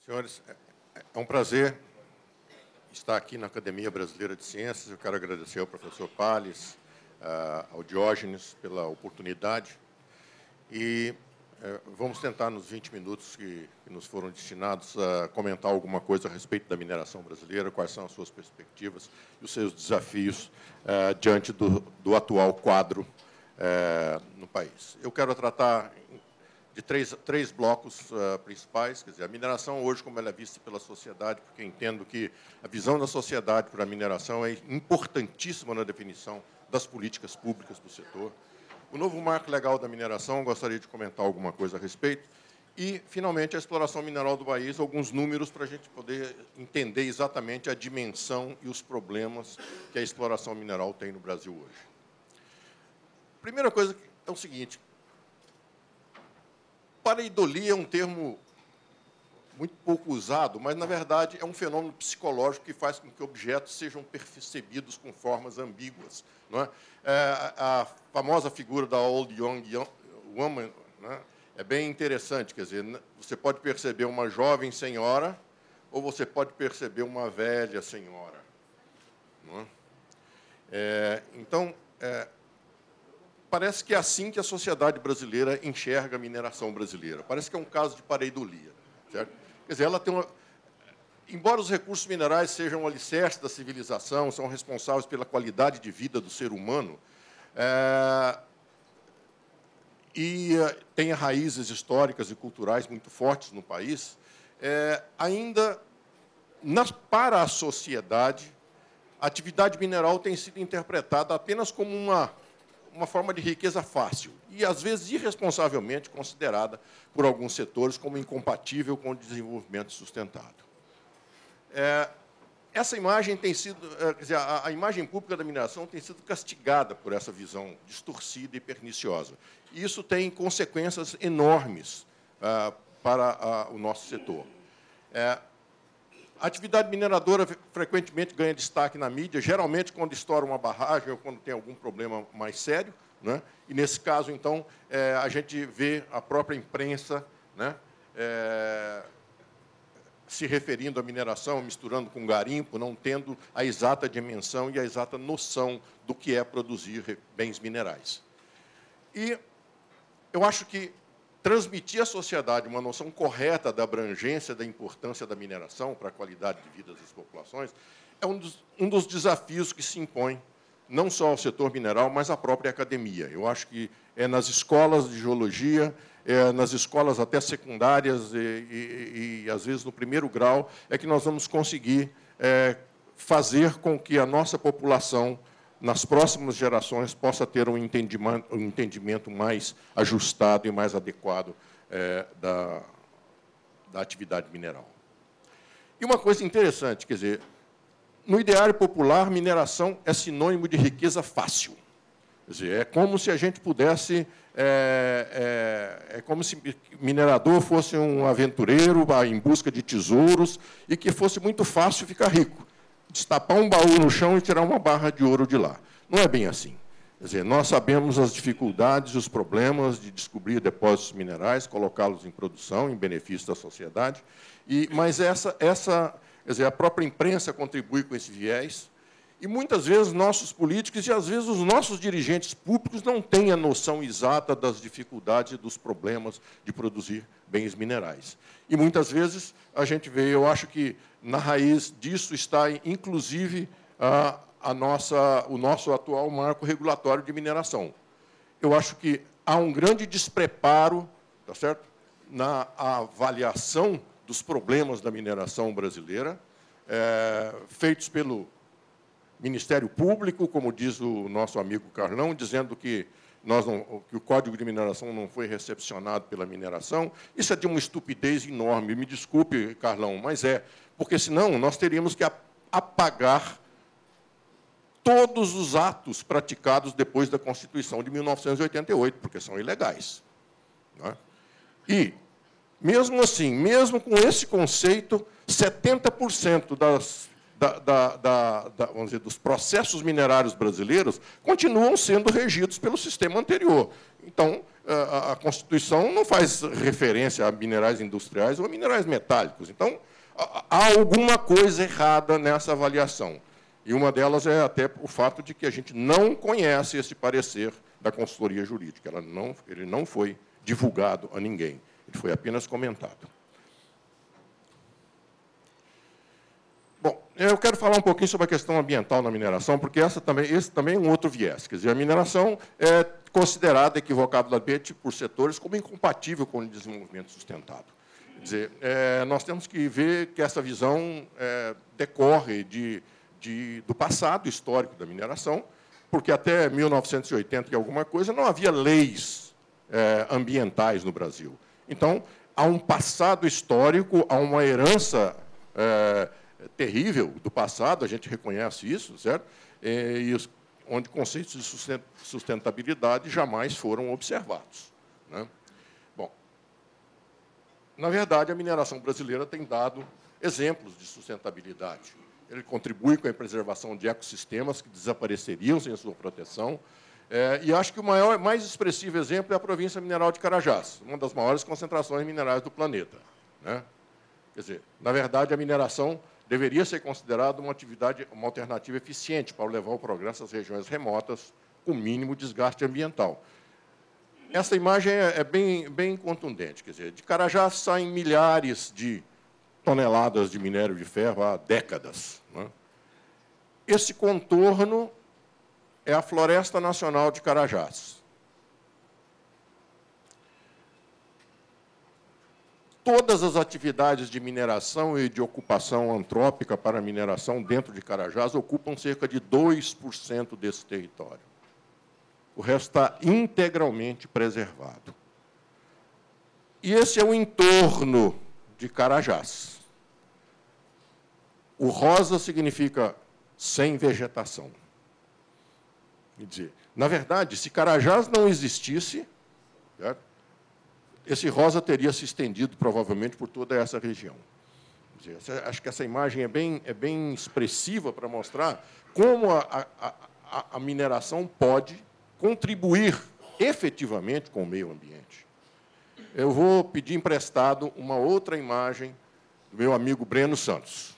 Senhores, é um prazer estar aqui na Academia Brasileira de Ciências. Eu quero agradecer ao professor Palles, ao Diógenes, pela oportunidade. E vamos tentar, nos 20 minutos que nos foram destinados, a comentar alguma coisa a respeito da mineração brasileira, quais são as suas perspectivas e os seus desafios diante do atual quadro no país. Eu quero tratar de três blocos principais. Quer dizer, a mineração hoje, como ela é vista pela sociedade, porque eu entendo que a visão da sociedade para a mineração é importantíssima na definição das políticas públicas do setor. O novo marco legal da mineração, eu gostaria de comentar alguma coisa a respeito. E, finalmente, a exploração mineral do país, alguns números para a gente poder entender exatamente a dimensão e os problemas que a exploração mineral tem no Brasil hoje. A primeira coisa é o seguinte: pareidolia é um termo muito pouco usado, mas, na verdade, é um fenômeno psicológico que faz com que objetos sejam percebidos com formas ambíguas. Não é? A famosa figura da Old Young Woman, né, é bem interessante. Quer dizer, você pode perceber uma jovem senhora ou você pode perceber uma velha senhora. Não é? Parece que é assim que a sociedade brasileira enxerga a mineração brasileira. Parece que é um caso de pareidolia. Certo? Quer dizer, ela tem embora os recursos minerais sejam o alicerce da civilização, são responsáveis pela qualidade de vida do ser humano, e tenha raízes históricas e culturais muito fortes no país, ainda, para a sociedade, a atividade mineral tem sido interpretada apenas como uma forma de riqueza fácil e, às vezes, irresponsavelmente considerada por alguns setores como incompatível com o desenvolvimento sustentável. Essa imagem tem sido, quer dizer, a imagem pública da mineração tem sido castigada por essa visão distorcida e perniciosa. E isso tem consequências enormes para o nosso setor. A atividade mineradora frequentemente ganha destaque na mídia, geralmente quando estoura uma barragem ou quando tem algum problema mais sério, né? E, nesse caso, então, a gente vê a própria imprensa, né, se referindo à mineração, misturando com garimpo, não tendo a exata dimensão e a exata noção do que é produzir bens minerais. E eu acho que transmitir à sociedade uma noção correta da abrangência, da importância da mineração para a qualidade de vida das populações é um dos desafios que se impõe não só ao setor mineral, mas à própria academia. Eu acho que é nas escolas de geologia, nas escolas até secundárias e, às vezes, no primeiro grau, é que nós vamos conseguir fazer com que a nossa população, nas próximas gerações, possa ter um entendimento mais ajustado e mais adequado da atividade mineral. E uma coisa interessante, quer dizer, no ideário popular, mineração é sinônimo de riqueza fácil. Quer dizer, é como se a gente pudesse... É como se minerador fosse um aventureiro em busca de tesouros e que fosse muito fácil ficar rico. Destapar um baú no chão e tirar uma barra de ouro de lá. Não é bem assim. Quer dizer, nós sabemos as dificuldades e os problemas de descobrir depósitos minerais, colocá-los em produção, em benefício da sociedade, mas quer dizer, a própria imprensa contribui com esse viés, e, muitas vezes, nossos políticos e, às vezes, os nossos dirigentes públicos não têm a noção exata das dificuldades e dos problemas de produzir bens minerais. E, muitas vezes, a gente vê, eu acho que, na raiz disso está, inclusive, o nosso atual marco regulatório de mineração. Eu acho que há um grande despreparo, tá certo, na avaliação dos problemas da mineração brasileira, feitos pelo Ministério Público, como diz o nosso amigo Carlão, dizendo que o Código de Mineração não foi recepcionado pela mineração. Isso é de uma estupidez enorme. Me desculpe, Carlão, mas porque, senão, nós teríamos que apagar todos os atos praticados depois da Constituição de 1988, porque são ilegais. Não é? E, mesmo assim, mesmo com esse conceito, 70% vamos dizer, dos processos minerários brasileiros continuam sendo regidos pelo sistema anterior. Então, a Constituição não faz referência a minerais industriais ou a minerais metálicos. Então, há alguma coisa errada nessa avaliação. E uma delas é até o fato de que a gente não conhece esse parecer da consultoria jurídica. Ele não foi divulgado a ninguém. Ele foi apenas comentado. Bom, eu quero falar um pouquinho sobre a questão ambiental na mineração, porque esse também é um outro viés. Quer dizer, a mineração é considerada equivocadamente por setores como incompatível com o desenvolvimento sustentável. Quer dizer, nós temos que ver que essa visão decorre do passado histórico da mineração, porque até 1980 e alguma coisa não havia leis ambientais no Brasil. Então, há um passado histórico, há uma herança terrível do passado, a gente reconhece isso, certo? Onde conceitos de sustentabilidade jamais foram observados, né? Bom, na verdade, a mineração brasileira tem dado exemplos de sustentabilidade. Ele contribui com a preservação de ecossistemas que desapareceriam sem a sua proteção. E acho que o mais expressivo exemplo é a província mineral de Carajás, uma das maiores concentrações minerais do planeta, né? Quer dizer, na verdade, a mineração deveria ser considerada uma alternativa eficiente para levar o progresso às regiões remotas com mínimo desgaste ambiental. Essa imagem é bem contundente. Quer dizer, de Carajás saem milhares de toneladas de minério de ferro há décadas, né? Esse contorno é a Floresta Nacional de Carajás. Todas as atividades de mineração e de ocupação antrópica para a mineração dentro de Carajás ocupam cerca de 2% desse território. O resto está integralmente preservado. E esse é o entorno de Carajás. O rosa significa sem vegetação. Quer dizer, na verdade, se Carajás não existisse, certo? Esse rosa teria se estendido, provavelmente, por toda essa região. Quer dizer, acho que essa imagem é bem expressiva para mostrar como a mineração pode contribuir efetivamente com o meio ambiente. Eu vou pedir emprestado uma outra imagem do meu amigo Breno Santos.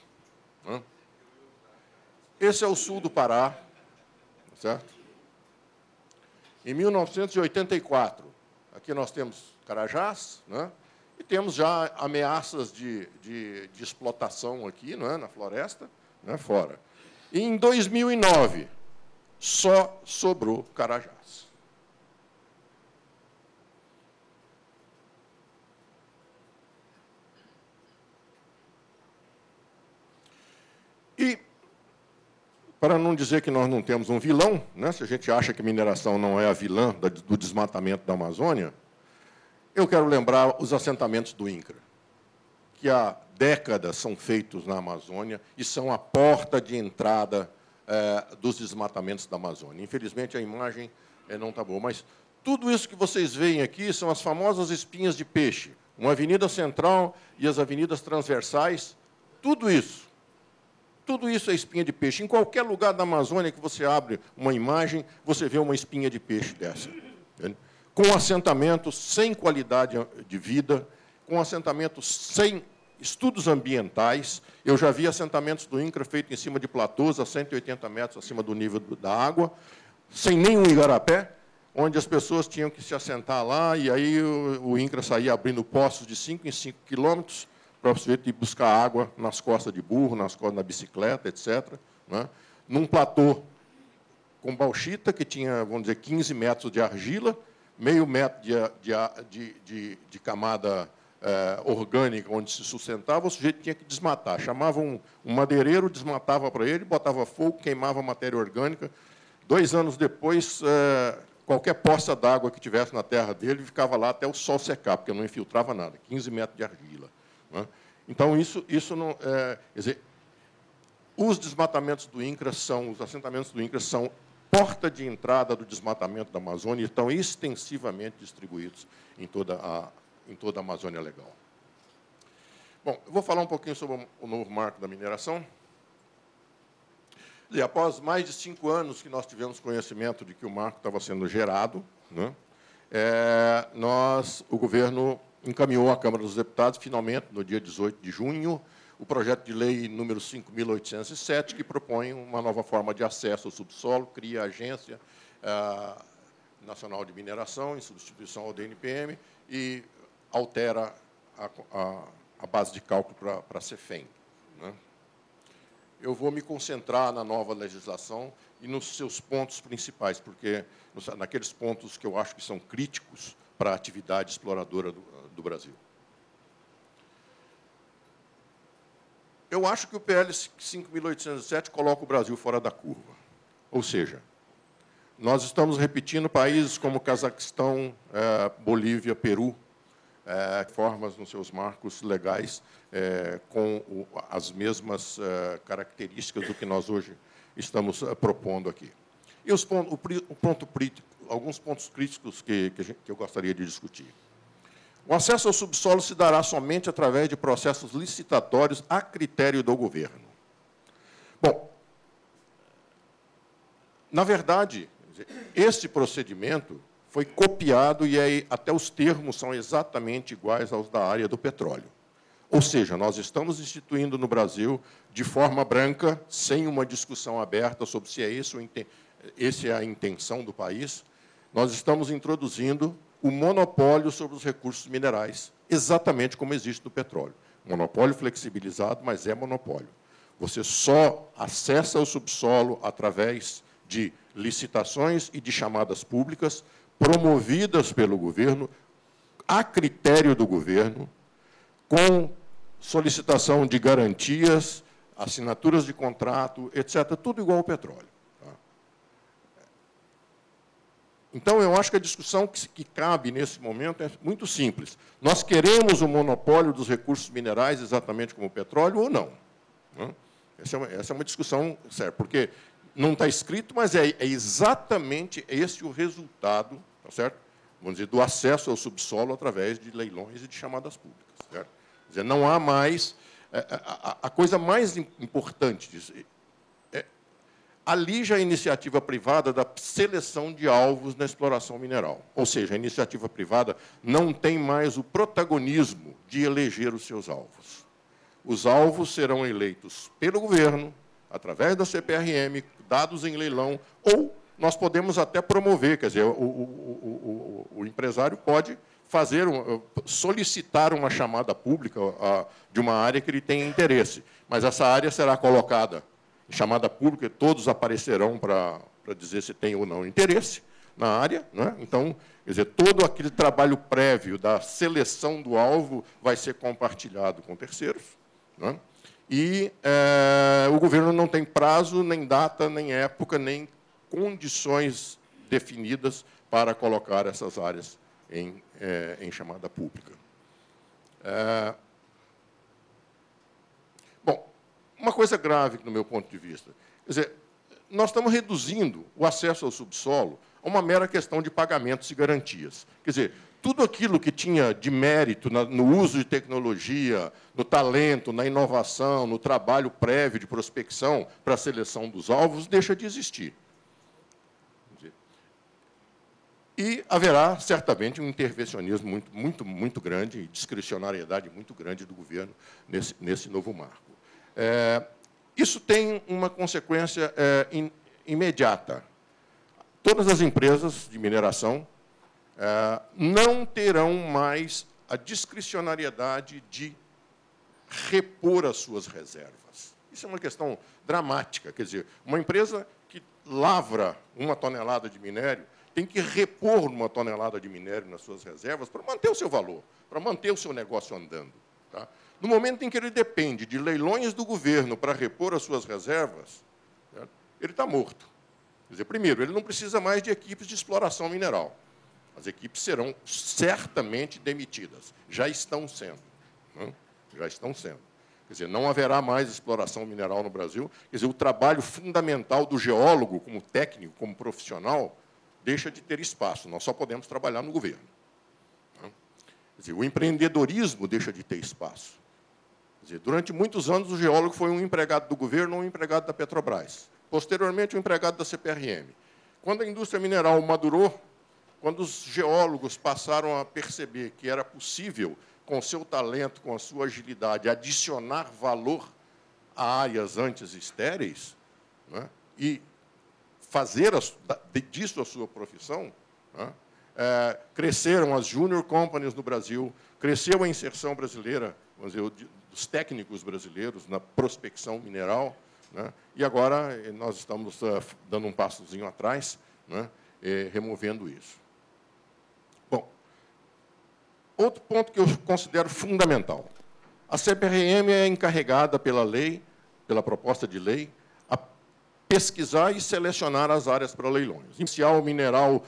Esse é o sul do Pará, certo? Em 1984, aqui nós temos Carajás, né? E temos já ameaças de explotação aqui, né, na floresta, né, fora. E, em 2009, só sobrou Carajás. E, para não dizer que nós não temos um vilão, né, se a gente acha que mineração não é a vilã do desmatamento da Amazônia, eu quero lembrar os assentamentos do INCRA, que há décadas são feitos na Amazônia e são a porta de entrada dos desmatamentos da Amazônia. Infelizmente, a imagem não está boa, mas tudo isso que vocês veem aqui são as famosas espinhas de peixe, uma avenida central e as avenidas transversais, tudo isso é espinha de peixe. Em qualquer lugar da Amazônia que você abre uma imagem, você vê uma espinha de peixe dessa, entende? Com assentamentos sem qualidade de vida, com assentamentos sem estudos ambientais. Eu já vi assentamentos do INCRA feitos em cima de platôs, a 180 metros acima do nível da água, sem nenhum igarapé, onde as pessoas tinham que se assentar lá, e aí o INCRA saía abrindo poços de 5 em 5 quilômetros para você ir buscar água nas costas de burro, nas costas da bicicleta, etc., né? Num platô com bauxita, que tinha, vamos dizer, 15 metros de argila, meio metro de camada orgânica onde se sustentava, o sujeito tinha que desmatar. Chamava um madeireiro, desmatava para ele, botava fogo, queimava a matéria orgânica. 2 anos depois, qualquer poça d'água que tivesse na terra dele ficava lá até o sol secar, porque não infiltrava nada, 15 metros de argila, né? Então, isso não... quer dizer, os desmatamentos do INCRA os assentamentos do INCRA são porta de entrada do desmatamento da Amazônia e estão extensivamente distribuídos em toda a Amazônia Legal. Bom, eu vou falar um pouquinho sobre o novo marco da mineração. E após mais de 5 anos que nós tivemos conhecimento de que o marco estava sendo gerado, né, o governo encaminhou à Câmara dos Deputados, finalmente, no dia 18 de junho, o projeto de lei número 5.807, que propõe uma nova forma de acesso ao subsolo, cria a Agência Nacional de Mineração, em substituição ao DNPM, e altera a base de cálculo para a CEFEM. Né? Eu vou me concentrar na nova legislação e nos seus pontos principais, porque naqueles pontos que eu acho que são críticos para a atividade exploradora do Brasil. Eu acho que o PL 5.807 coloca o Brasil fora da curva. Ou seja, nós estamos repetindo países como Cazaquistão, Bolívia, Peru, formas nos seus marcos legais com as mesmas características do que nós hoje estamos propondo aqui. E alguns pontos críticos que eu gostaria de discutir. O acesso ao subsolo se dará somente através de processos licitatórios a critério do governo. Bom, na verdade, este procedimento foi copiado e até os termos são exatamente iguais aos da área do petróleo. Ou seja, nós estamos instituindo no Brasil, de forma branca, sem uma discussão aberta sobre se essa é a intenção do país, nós estamos introduzindo o monopólio sobre os recursos minerais, exatamente como existe no petróleo. Monopólio flexibilizado, mas é monopólio. Você só acessa o subsolo através de licitações e de chamadas públicas promovidas pelo governo, a critério do governo, com solicitação de garantias, assinaturas de contrato, etc., tudo igual ao petróleo. Tá? Então, eu acho que a discussão que cabe nesse momento é muito simples. Nós queremos o monopólio dos recursos minerais exatamente como o petróleo ou não? Essa é uma discussão séria, porque não está escrito, mas é exatamente esse o resultado, tá certo? Vamos dizer, do acesso ao subsolo através de leilões e de chamadas públicas. Certo? Quer dizer, não há mais... A coisa mais importante disso... Ali já a iniciativa privada da seleção de alvos na exploração mineral. Ou seja, a iniciativa privada não tem mais o protagonismo de eleger os seus alvos. Os alvos serão eleitos pelo governo, através da CPRM, dados em leilão, ou nós podemos até promover, quer dizer, o empresário pode solicitar uma chamada pública de uma área que ele tem interesse, mas essa área será colocada em chamada pública, todos aparecerão para dizer se tem ou não interesse na área. Né? Então, quer dizer, todo aquele trabalho prévio da seleção do alvo vai ser compartilhado com terceiros. Né? E o governo não tem prazo, nem data, nem época, nem condições definidas para colocar essas áreas em chamada pública. Bom, uma coisa grave, do meu ponto de vista, quer dizer, nós estamos reduzindo o acesso ao subsolo a uma mera questão de pagamentos e garantias. Quer dizer, tudo aquilo que tinha de mérito no uso de tecnologia, no talento, na inovação, no trabalho prévio de prospecção para a seleção dos alvos, deixa de existir. E haverá, certamente, um intervencionismo muito grande e discricionariedade muito grande do governo nesse novo marco. Isso tem uma consequência imediata. Todas as empresas de mineração não terão mais a discricionariedade de repor as suas reservas. Isso é uma questão dramática. Quer dizer, uma empresa que lavra 1 tonelada de minério tem que repor 1 tonelada de minério nas suas reservas para manter o seu valor, para manter o seu negócio andando. Tá? No momento em que ele depende de leilões do governo para repor as suas reservas, certo? Ele está morto. Quer dizer, primeiro, ele não precisa mais de equipes de exploração mineral. As equipes serão certamente demitidas. Já estão sendo. Né? Já estão sendo. Quer dizer, não haverá mais exploração mineral no Brasil. Quer dizer, o trabalho fundamental do geólogo, como técnico, como profissional, deixa de ter espaço. Nós só podemos trabalhar no governo. Quer dizer, o empreendedorismo deixa de ter espaço. Quer dizer, durante muitos anos, o geólogo foi um empregado do governo ou um empregado da Petrobras. posteriormente um empregado da CPRM. Quando a indústria mineral madurou, quando os geólogos passaram a perceber que era possível, com o seu talento, com a sua agilidade, adicionar valor a áreas antes estéreis, né, e fazer disso a sua profissão, né, cresceram as junior companies no Brasil, cresceu a inserção brasileira, vamos dizer, dos técnicos brasileiros na prospecção mineral, né, e agora nós estamos dando um passozinho atrás, né, removendo isso. Bom, outro ponto que eu considero fundamental. A CPRM é encarregada pela lei, pela proposta de lei, a pesquisar e selecionar as áreas para leilões. Iniciar o mineral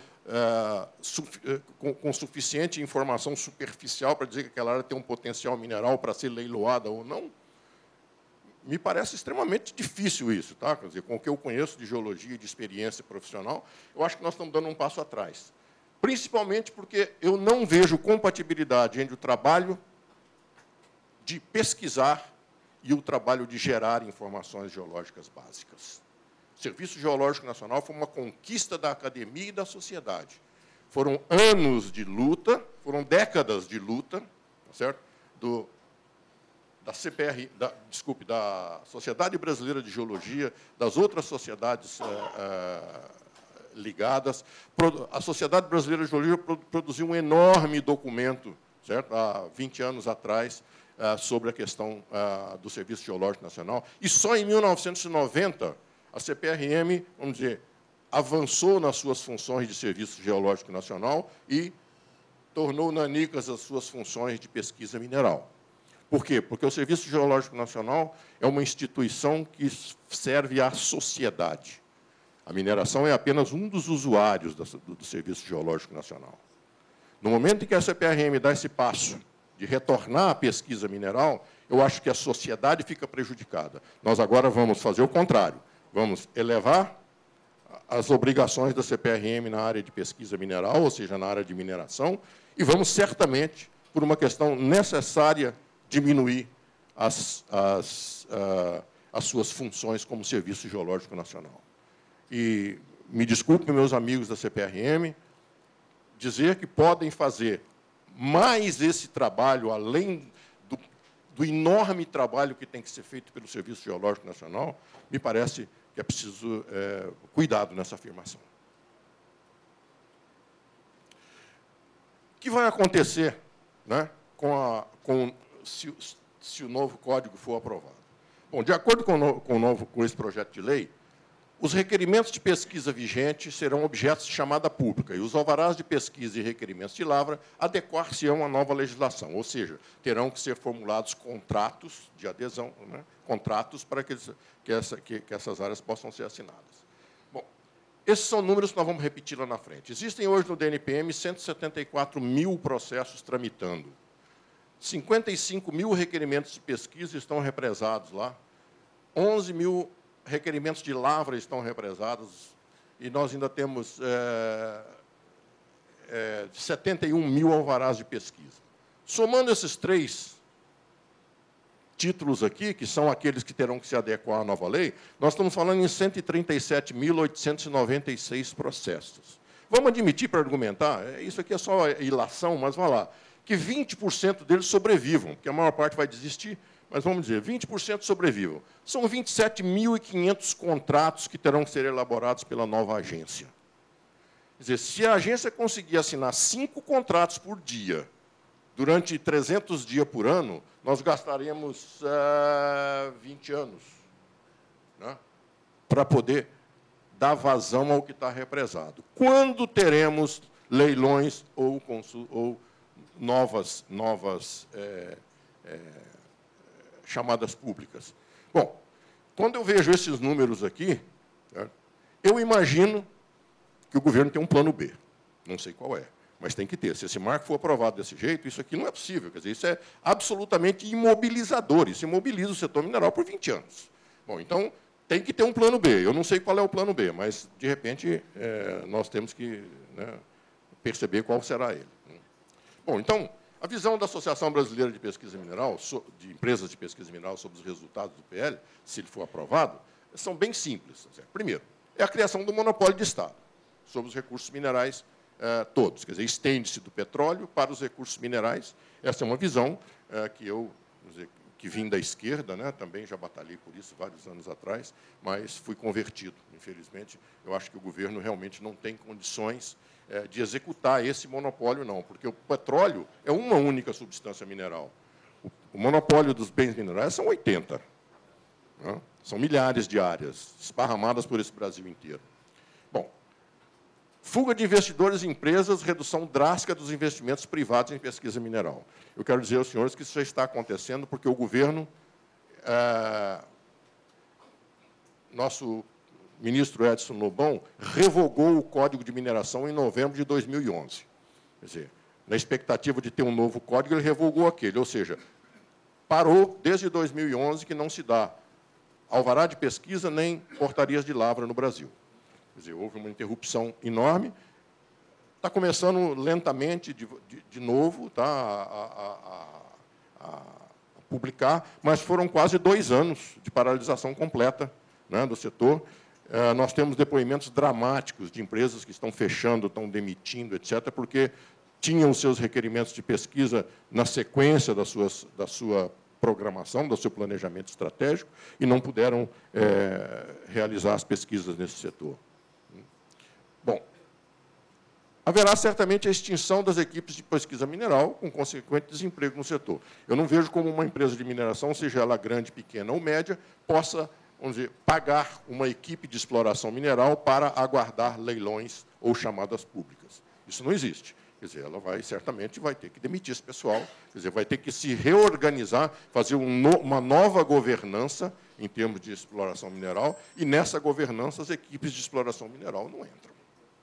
com suficiente informação superficial para dizer que aquela área tem um potencial mineral para ser leiloada ou não, me parece extremamente difícil isso. Tá? Quer dizer, com o que eu conheço de geologia e de experiência profissional, eu acho que nós estamos dando um passo atrás. Principalmente porque eu não vejo compatibilidade entre o trabalho de pesquisar e o trabalho de gerar informações geológicas básicas. O Serviço Geológico Nacional foi uma conquista da academia e da sociedade. Foram anos de luta, foram décadas de luta, tá certo? Da Sociedade Brasileira de Geologia, das outras sociedades ligadas. A Sociedade Brasileira de Geologia produziu um enorme documento, certo? Há 20 anos atrás, sobre a questão do Serviço Geológico Nacional. E só em 1990, a CPRM, vamos dizer, avançou nas suas funções de Serviço Geológico Nacional e tornou nanicas as suas funções de pesquisa mineral. Por quê? Porque o Serviço Geológico Nacional é uma instituição que serve à sociedade. A mineração é apenas um dos usuários do Serviço Geológico Nacional. No momento em que a CPRM dá esse passo de retornar à pesquisa mineral, eu acho que a sociedade fica prejudicada. Nós agora vamos fazer o contrário. Vamos elevar as obrigações da CPRM na área de pesquisa mineral, ou seja, na área de mineração, e vamos, certamente, por uma questão necessária, diminuir as suas funções como Serviço Geológico Nacional. E me desculpem, meus amigos da CPRM, dizer que podem fazer mais esse trabalho, além do enorme trabalho que tem que ser feito pelo Serviço Geológico Nacional, me parece que é preciso cuidado nessa afirmação. O que vai acontecer, né, se o novo código for aprovado? Bom, de acordo com esse projeto de lei, os requerimentos de pesquisa vigentes serão objetos de chamada pública e os alvarás de pesquisa e requerimentos de lavra adequar-se-ão à nova legislação, ou seja, terão que ser formulados contratos de adesão, né, contratos para que essas áreas possam ser assinadas. Bom, esses são números que nós vamos repetir lá na frente. Existem hoje no DNPM 174 mil processos tramitando. 55 mil requerimentos de pesquisa estão represados lá. 11 mil requerimentos de lavra estão represados. E nós ainda temos 71 mil alvarás de pesquisa. Somando esses três títulos aqui, que são aqueles que terão que se adequar à nova lei, nós estamos falando em 137.896 processos. Vamos admitir, para argumentar, isso aqui é só ilação, mas vamos lá, que 20% deles sobrevivam, porque a maior parte vai desistir, mas vamos dizer, 20% sobrevivam. São 27.500 contratos que terão que ser elaborados pela nova agência. Quer dizer, se a agência conseguir assinar 5 contratos por dia, durante 300 dias por ano, nós gastaremos 20 anos, né, para poder dar vazão ao que está represado. Quando teremos leilões ou novas chamadas públicas? Bom, quando eu vejo esses números aqui, né, eu imagino que o governo tem um plano B. Não sei qual é, mas tem que ter. Se esse marco for aprovado desse jeito, isso aqui não é possível. Quer dizer, isso é absolutamente imobilizador. Isso imobiliza o setor mineral por 20 anos. Bom, então, tem que ter um plano B. Eu não sei qual é o plano B, mas, de repente, nós temos que, né, perceber qual será ele. Bom, então, a visão da Associação Brasileira de Pesquisa Mineral, de empresas de pesquisa mineral, sobre os resultados do PL, se ele for aprovado, são bem simples. Primeiro, é a criação do monopólio de Estado sobre os recursos minerais todos. Quer dizer, estende-se do petróleo para os recursos minerais. Essa é uma visão que eu, que vim da esquerda, né, também já batalhei por isso vários anos atrás, mas fui convertido, infelizmente. Eu acho que o governo realmente não tem condições de executar esse monopólio, não, porque o petróleo é uma única substância mineral. O monopólio dos bens minerais são 80. Né? São milhares de áreas esparramadas por esse Brasil inteiro. Bom, fuga de investidores em empresas, redução drástica dos investimentos privados em pesquisa mineral. Eu quero dizer aos senhores que isso já está acontecendo porque o governo, nosso ministro Edson Lobão, revogou o Código de Mineração em novembro de 2011. Quer dizer, na expectativa de ter um novo código, ele revogou aquele, ou seja, parou desde 2011 que não se dá alvará de pesquisa nem portarias de lavra no Brasil. Quer dizer, houve uma interrupção enorme. Está começando lentamente, de novo, tá, a publicar, mas foram quase 2 anos de paralisação completa, né, do setor. Nós temos depoimentos dramáticos de empresas que estão fechando, estão demitindo, etc., porque tinham os seus requerimentos de pesquisa na sequência da sua programação, do seu planejamento estratégico, e não puderam realizar as pesquisas nesse setor. Bom, haverá certamente a extinção das equipes de pesquisa mineral, com consequente desemprego no setor. Eu não vejo como uma empresa de mineração, seja ela grande, pequena ou média, possa, vamos dizer, pagar uma equipe de exploração mineral para aguardar leilões ou chamadas públicas. Isso não existe. Quer dizer, ela certamente vai ter que demitir esse pessoal, quer dizer, vai ter que se reorganizar, fazer uma nova governança em termos de exploração mineral, e nessa governança as equipes de exploração mineral não entram.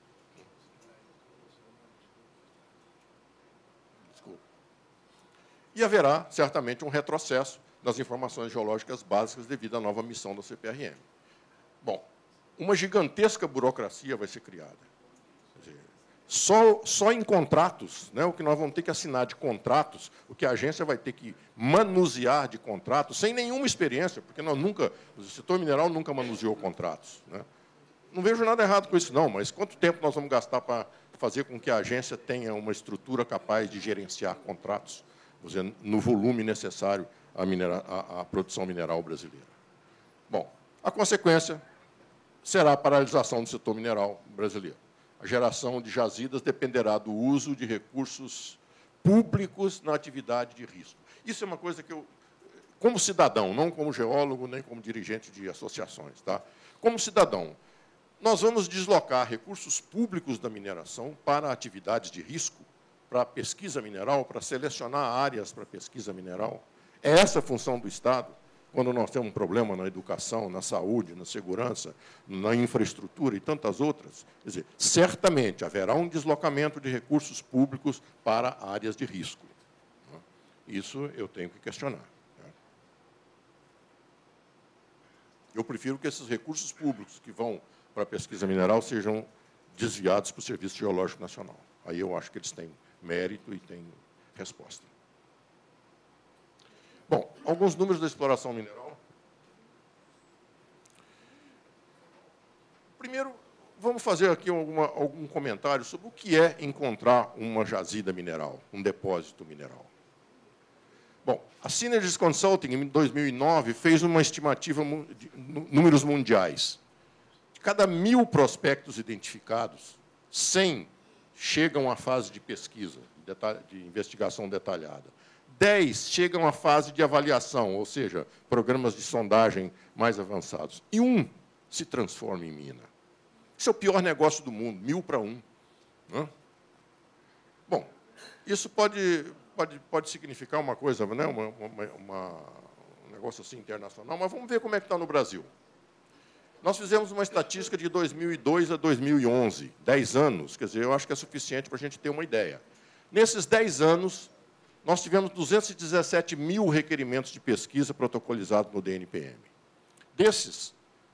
Desculpa. E haverá, certamente, um retrocesso das informações geológicas básicas devido à nova missão da CPRM. Bom, uma gigantesca burocracia vai ser criada. Só em contratos, né, o que nós vamos ter que assinar de contratos, o que a agência vai ter que manusear de contratos, sem nenhuma experiência, porque o setor mineral nunca manuseou contratos. Né? Não vejo nada errado com isso, não, mas quanto tempo nós vamos gastar para fazer com que a agência tenha uma estrutura capaz de gerenciar contratos, vamos dizer, no volume necessário à produção mineral brasileira? Bom, a consequência será a paralisação do setor mineral brasileiro. A geração de jazidas dependerá do uso de recursos públicos na atividade de risco. Isso é uma coisa que eu, como cidadão, não como geólogo, nem como dirigente de associações, tá? Como cidadão, nós vamos deslocar recursos públicos da mineração para atividades de risco, para pesquisa mineral, para selecionar áreas para pesquisa mineral. É essa a função do Estado, quando nós temos um problema na educação, na saúde, na segurança, na infraestrutura e tantas outras. Quer dizer, certamente haverá um deslocamento de recursos públicos para áreas de risco. Isso eu tenho que questionar. Eu prefiro que esses recursos públicos que vão para a pesquisa mineral sejam desviados para o Serviço Geológico Nacional. Aí eu acho que eles têm mérito e têm resposta. Bom, alguns números da exploração mineral. Primeiro, vamos fazer aqui algum comentário sobre o que é encontrar uma jazida mineral, um depósito mineral. Bom, a Synergies Consulting, em 2009, fez uma estimativa de números mundiais. De cada 1.000 prospectos identificados, 100 chegam à fase de pesquisa, de investigação detalhada. 10 chegam à fase de avaliação, ou seja, programas de sondagem mais avançados. E 1 se transforma em mina. Isso é o pior negócio do mundo, 1.000 para 1. Né? Bom, isso pode significar uma coisa, né? Um negócio assim internacional, mas vamos ver como é que está no Brasil. Nós fizemos uma estatística de 2002 a 2011, 10 anos, quer dizer, eu acho que é suficiente para a gente ter uma ideia. Nesses 10 anos, nós tivemos 217.000 requerimentos de pesquisa protocolizados no DNPM. Desses,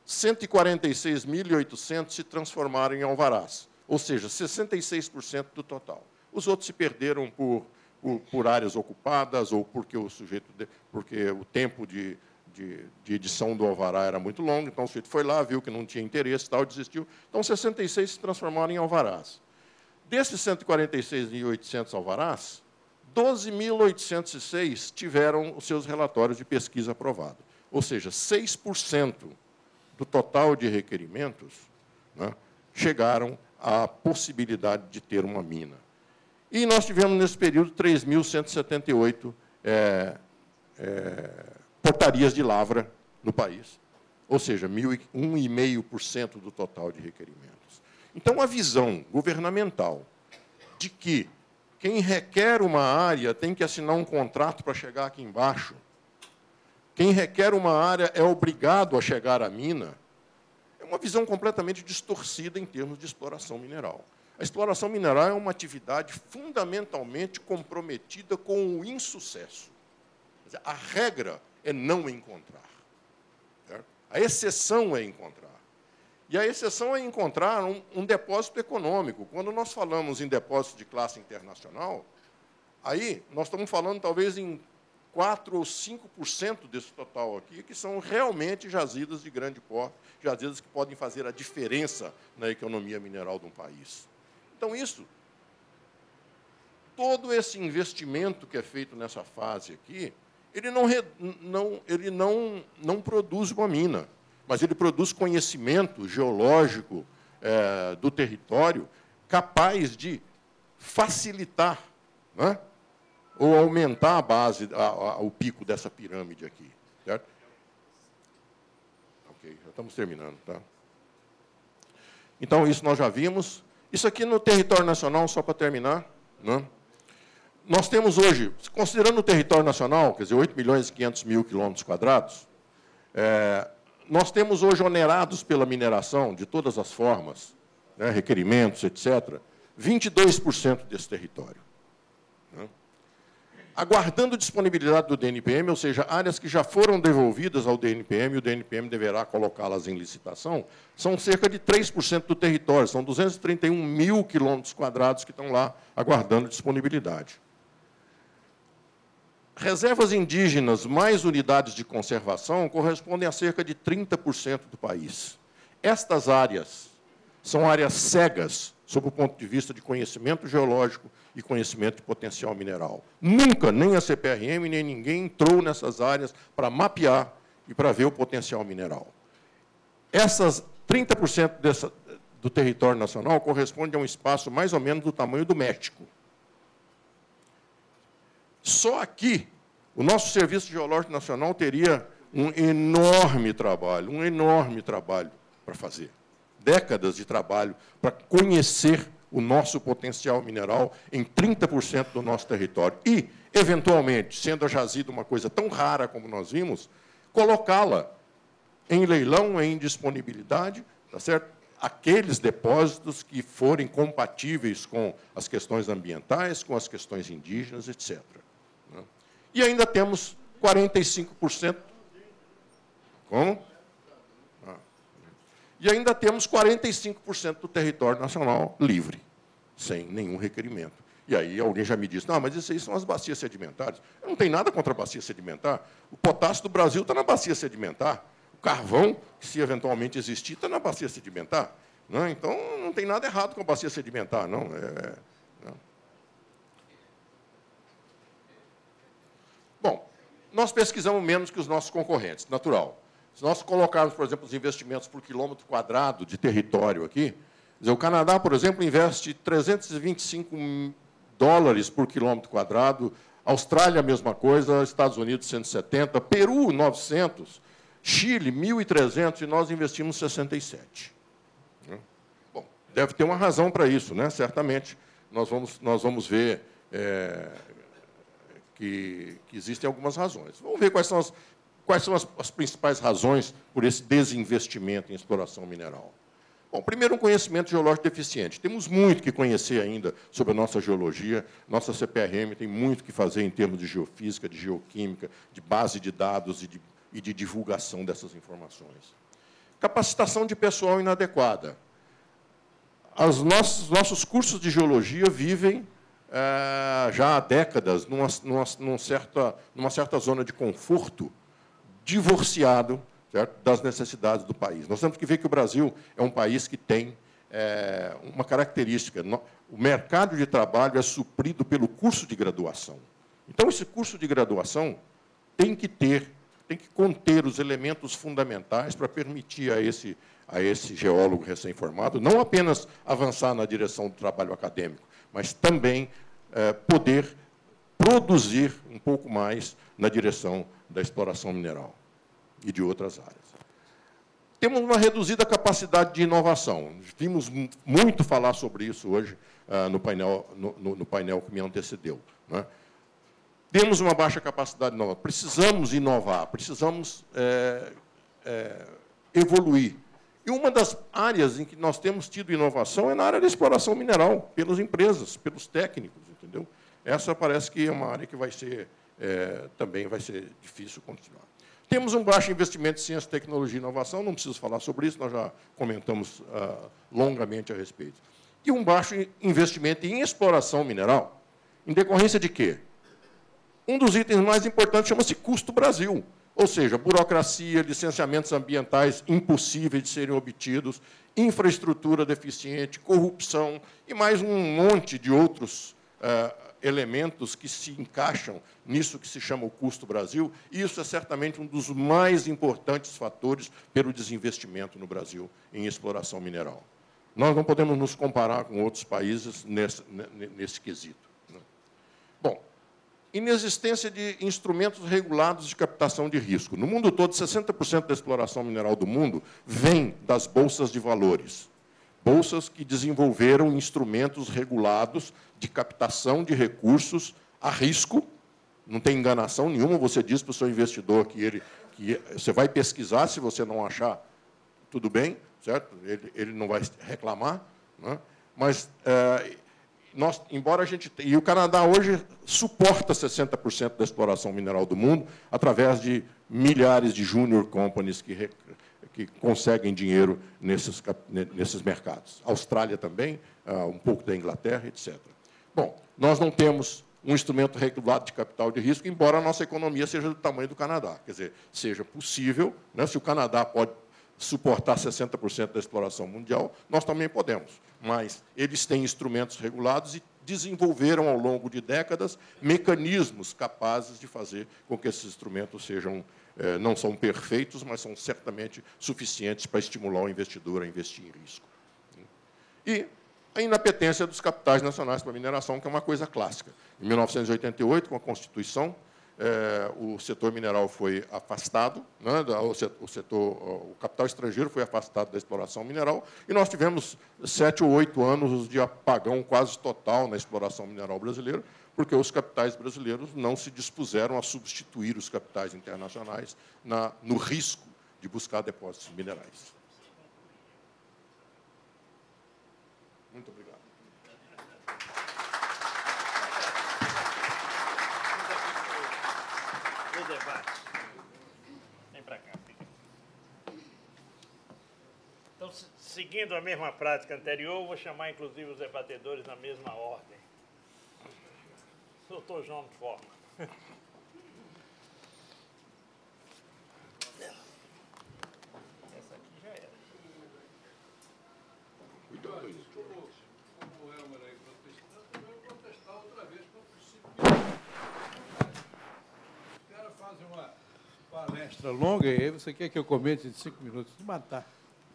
146.800 se transformaram em alvarás, ou seja, 66% do total. Os outros se perderam por áreas ocupadas ou porque o tempo de de edição do alvará era muito longa, então o sujeito foi lá, viu que não tinha interesse, tal, desistiu. Então, 66 se transformaram em alvarás. Desses 146.800 alvarás, 12.806 tiveram os seus relatórios de pesquisa aprovados. Ou seja, 6% do total de requerimentos, né, chegaram à possibilidade de ter uma mina. E nós tivemos, nesse período, 3.178 portarias de lavra no país, ou seja, 1,5% do total de requerimentos. Então, a visão governamental de que quem requer uma área tem que assinar um contrato para chegar aqui embaixo, quem requer uma área é obrigado a chegar à mina, é uma visão completamente distorcida em termos de exploração mineral. A exploração mineral é uma atividade fundamentalmente comprometida com o insucesso. Quer dizer, a regra é não encontrar. Certo? A exceção é encontrar. E a exceção é encontrar um depósito econômico. Quando nós falamos em depósito de classe internacional, aí nós estamos falando talvez em 4 ou 5% desse total aqui, que são realmente jazidas de grande porte, jazidas que podem fazer a diferença na economia mineral de um país. Então, todo esse investimento que é feito nessa fase aqui, ele não produz uma mina, mas ele produz conhecimento geológico do território capaz de facilitar, né, ou aumentar a base, o pico dessa pirâmide aqui. Certo? Ok, já estamos terminando. Tá? Então, isso nós já vimos. Isso aqui no território nacional, só para terminar, né? Nós temos hoje, considerando o território nacional, quer dizer, 8.500.000 quilômetros quadrados, nós temos hoje onerados pela mineração, de todas as formas, né, requerimentos, etc., 22% desse território. Né? Aguardando disponibilidade do DNPM, ou seja, áreas que já foram devolvidas ao DNPM, e o DNPM deverá colocá-las em licitação, são cerca de 3% do território, são 231.000 quilômetros quadrados que estão lá aguardando disponibilidade. Reservas indígenas mais unidades de conservação correspondem a cerca de 30% do país. Estas áreas são áreas cegas, sob o ponto de vista de conhecimento geológico e conhecimento de potencial mineral. Nunca, nem a CPRM, nem ninguém entrou nessas áreas para mapear e para ver o potencial mineral. Essas 30% do território nacional corresponde a um espaço mais ou menos do tamanho do México. Só aqui, o nosso Serviço Geológico Nacional teria um enorme trabalho para fazer. Décadas de trabalho para conhecer o nosso potencial mineral em 30% do nosso território. E, eventualmente, sendo a jazida uma coisa tão rara como nós vimos, colocá-la em leilão, em disponibilidade, tá certo? Aqueles depósitos que forem compatíveis com as questões ambientais, com as questões indígenas, etc. E ainda temos 45%. Como? E ainda temos 45% do território nacional livre, sem nenhum requerimento. E aí alguém já me disse, não, mas isso aí são as bacias sedimentares. Eu não tenho nada contra a bacia sedimentar. O potássio do Brasil está na bacia sedimentar. O carvão, se eventualmente existir, está na bacia sedimentar. Não, então, não tem nada errado com a bacia sedimentar, não. Não. Bom, nós pesquisamos menos que os nossos concorrentes, natural. Se nós colocarmos, por exemplo, os investimentos por quilômetro quadrado de território aqui, o Canadá, por exemplo, investe 325 dólares por quilômetro quadrado, Austrália, a mesma coisa, Estados Unidos, 170, Peru, 900, Chile, 1.300, e nós investimos 67. Bom, deve ter uma razão para isso, né? Certamente, nós vamos ver que existem algumas razões. Vamos ver quais são as principais razões por esse desinvestimento em exploração mineral. Bom, primeiro, um conhecimento geológico deficiente. Temos muito que conhecer ainda sobre a nossa geologia. Nossa CPRM tem muito que fazer em termos de geofísica, de geoquímica, de base de dados e de divulgação dessas informações. Capacitação de pessoal inadequada. Os nossos cursos de geologia vivem já há décadas numa certa zona de conforto divorciado, certo, das necessidades do país. Nós temos que ver que o Brasil é um país que tem uma característica. O mercado de trabalho é suprido pelo curso de graduação. Então, esse curso de graduação tem que conter os elementos fundamentais para permitir a esse geólogo recém-formado não apenas avançar na direção do trabalho acadêmico, mas também poder produzir um pouco mais na direção da exploração mineral e de outras áreas. Temos uma reduzida capacidade de inovação. Vimos muito falar sobre isso hoje no painel que me antecedeu, né? Temos uma baixa capacidade de inovar. Precisamos inovar, precisamos evoluir. E uma das áreas em que nós temos tido inovação é na área da exploração mineral, pelas empresas, pelos técnicos, entendeu? Essa parece que é uma área que também vai ser difícil continuar. Temos um baixo investimento em ciência, tecnologia e inovação, não preciso falar sobre isso, nós já comentamos longamente a respeito. E um baixo investimento em exploração mineral, em decorrência de quê? Um dos itens mais importantes chama-se custo Brasil, ou seja, burocracia, licenciamentos ambientais impossíveis de serem obtidos, infraestrutura deficiente, corrupção e mais um monte de outros elementos que se encaixam nisso que se chama o custo Brasil, e isso é certamente um dos mais importantes fatores pelo desinvestimento no Brasil em exploração mineral. Nós não podemos nos comparar com outros países nesse quesito, né? Bom, inexistência de instrumentos regulados de captação de risco. No mundo todo, 60% da exploração mineral do mundo vem das bolsas de valores. Bolsas que desenvolveram instrumentos regulados de captação de recursos a risco. Não tem enganação nenhuma, você diz para o seu investidor que você vai pesquisar, se você não achar, tudo bem, certo? Ele não vai reclamar, né? Mas embora a gente tenha... E o Canadá hoje suporta 60% da exploração mineral do mundo através de milhares de junior companies que conseguem dinheiro nesses mercados. A Austrália também, um pouco da Inglaterra, etc. Bom, nós não temos um instrumento regulado de capital de risco, embora a nossa economia seja do tamanho do Canadá. Quer dizer, seja possível, né, se o Canadá pode suportar 60% da exploração mundial, nós também podemos. Mas eles têm instrumentos regulados e desenvolveram, ao longo de décadas, mecanismos capazes de fazer com que esses instrumentos não são perfeitos, mas são certamente suficientes para estimular o investidor a investir em risco. E a inapetência dos capitais nacionais para a mineração, que é uma coisa clássica. Em 1988, com a Constituição, o setor mineral foi afastado, né, o capital estrangeiro foi afastado da exploração mineral, e nós tivemos 7 ou 8 anos de apagão quase total na exploração mineral brasileira, porque os capitais brasileiros não se dispuseram a substituir os capitais internacionais no risco de buscar depósitos minerais. Muito obrigado. O debate. Vem para cá. Então, seguindo a mesma prática anterior, vou chamar, inclusive, os debatedores na mesma ordem. Doutor João Forma. Essa aqui já era. Como o Elmer aí protestando, eu vou protestar outra vez contra o 5 minutos. Os caras fazem uma palestra longa e aí você quer que eu comente em 5 minutos? De matar.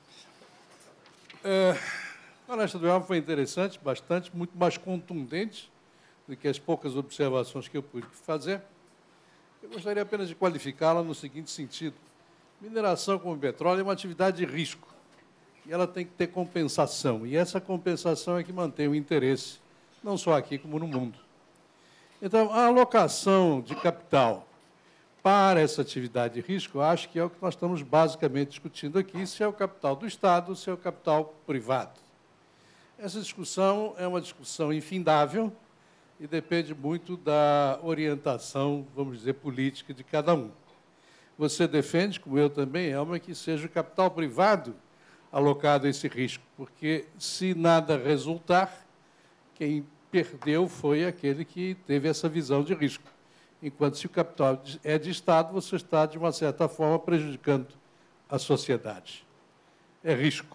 A palestra do Elmer foi interessante, bastante, muito mais contundente do que as poucas observações que eu pude fazer. Eu gostaria apenas de qualificá-la no seguinte sentido. Mineração como petróleo é uma atividade de risco. E ela tem que ter compensação. E essa compensação é que mantém o interesse, não só aqui, como no mundo. Então, a alocação de capital para essa atividade de risco, eu acho que é o que nós estamos basicamente discutindo aqui, se é o capital do Estado ou se é o capital privado. Essa discussão é uma discussão infindável e depende muito da orientação, vamos dizer, política de cada um. Você defende, como eu também, Elmer, que seja o capital privado alocado a esse risco, porque, se nada resultar, quem perdeu foi aquele que teve essa visão de risco. enquanto se o capital é de Estado, você está, de uma certa forma, prejudicando a sociedade. É risco.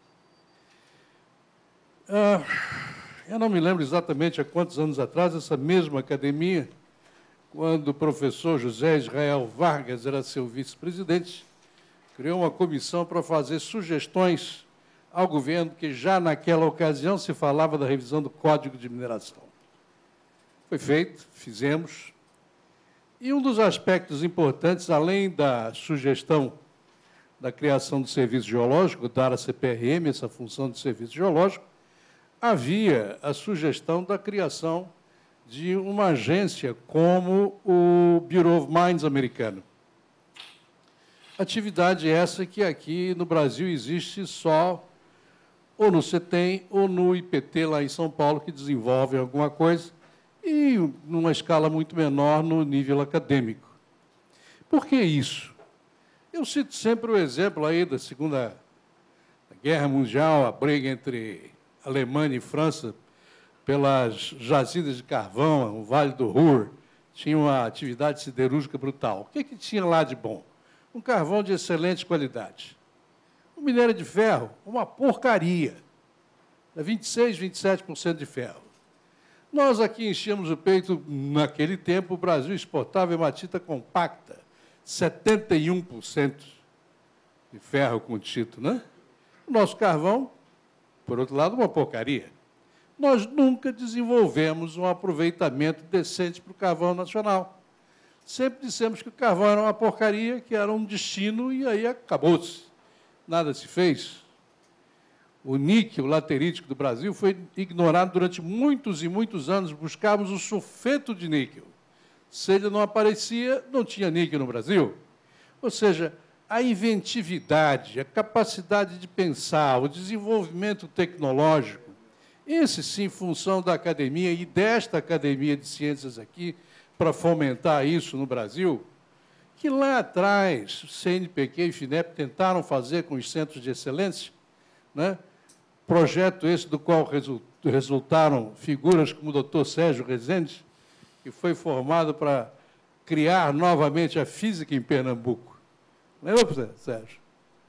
Eu não me lembro exatamente há quantos anos atrás, essa mesma academia, quando o professor José Israel Vargas era seu vice-presidente, criou uma comissão para fazer sugestões ao governo, que já naquela ocasião se falava da revisão do Código de Mineração. Foi feito, fizemos. E um dos aspectos importantes, além da sugestão da criação do Serviço Geológico, dar à CPRM essa função de Serviço Geológico, havia a sugestão da criação de uma agência como o Bureau of Mines americano. Atividade essa que aqui no Brasil existe só ou no CETEM ou no IPT, lá em São Paulo, que desenvolvem alguma coisa, e numa escala muito menor no nível acadêmico. Por que isso? Eu cito sempre o exemplo aí da Segunda Guerra Mundial, a briga entre Alemanha e França pelas jazidas de carvão, o Vale do Ruhr, tinha uma atividade siderúrgica brutal. O que tinha lá de bom? Um carvão de excelente qualidade. O minério de ferro, uma porcaria. 26%, 27% de ferro. Nós aqui enchíamos o peito, naquele tempo, o Brasil exportava hematita compacta, 71% de ferro contito, né? O nosso carvão, por outro lado, uma porcaria. Nós nunca desenvolvemos um aproveitamento decente para o carvão nacional. Sempre dissemos que o carvão era uma porcaria, que era um destino, e aí acabou-se. Nada se fez. O níquel laterítico do Brasil foi ignorado durante muitos e muitos anos. Buscávamos o sulfeto de níquel. Se ele não aparecia, não tinha níquel no Brasil. Ou seja, a inventividade, a capacidade de pensar, o desenvolvimento tecnológico, esse sim, função da academia e desta Academia de Ciências aqui, para fomentar isso no Brasil, que lá atrás, CNPq e FINEP tentaram fazer com os centros de excelência, né? Projeto esse do qual resultaram figuras como o Dr. Sérgio Rezende, que foi formado para criar novamente a física em Pernambuco. Lembra, Sérgio?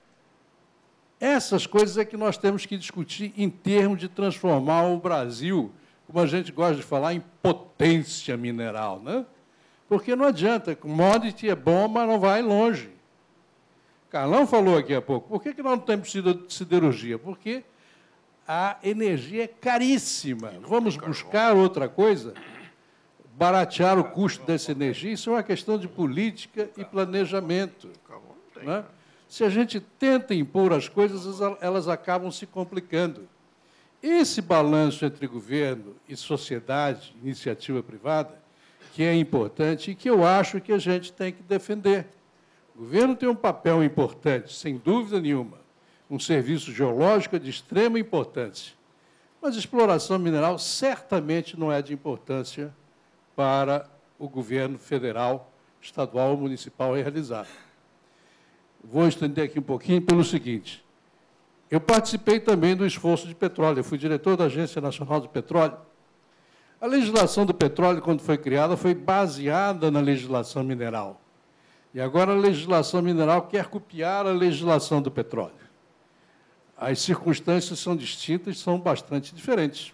Essas coisas é que nós temos que discutir em termos de transformar o Brasil, como a gente gosta de falar, em potência mineral, né? Porque não adianta, commodity é bom, mas não vai longe. Carlão falou aqui há pouco, por que nós não temos siderurgia? Porque a energia é caríssima. Vamos buscar outra coisa, baratear o custo dessa energia, isso é uma questão de política e planejamento. Né? Se a gente tenta impor as coisas, elas acabam se complicando. Esse balanço entre governo e sociedade, iniciativa privada, que é importante e que eu acho que a gente tem que defender. O governo tem um papel importante, sem dúvida nenhuma. Um serviço geológico é de extrema importância. Mas a exploração mineral certamente não é de importância para o governo federal, estadual ou municipal realizar. Vou estender aqui um pouquinho pelo seguinte. Eu participei também do esforço de petróleo. Eu fui diretor da Agência Nacional do Petróleo. A legislação do petróleo, quando foi criada, foi baseada na legislação mineral. E agora a legislação mineral quer copiar a legislação do petróleo. As circunstâncias são distintas, são bastante diferentes.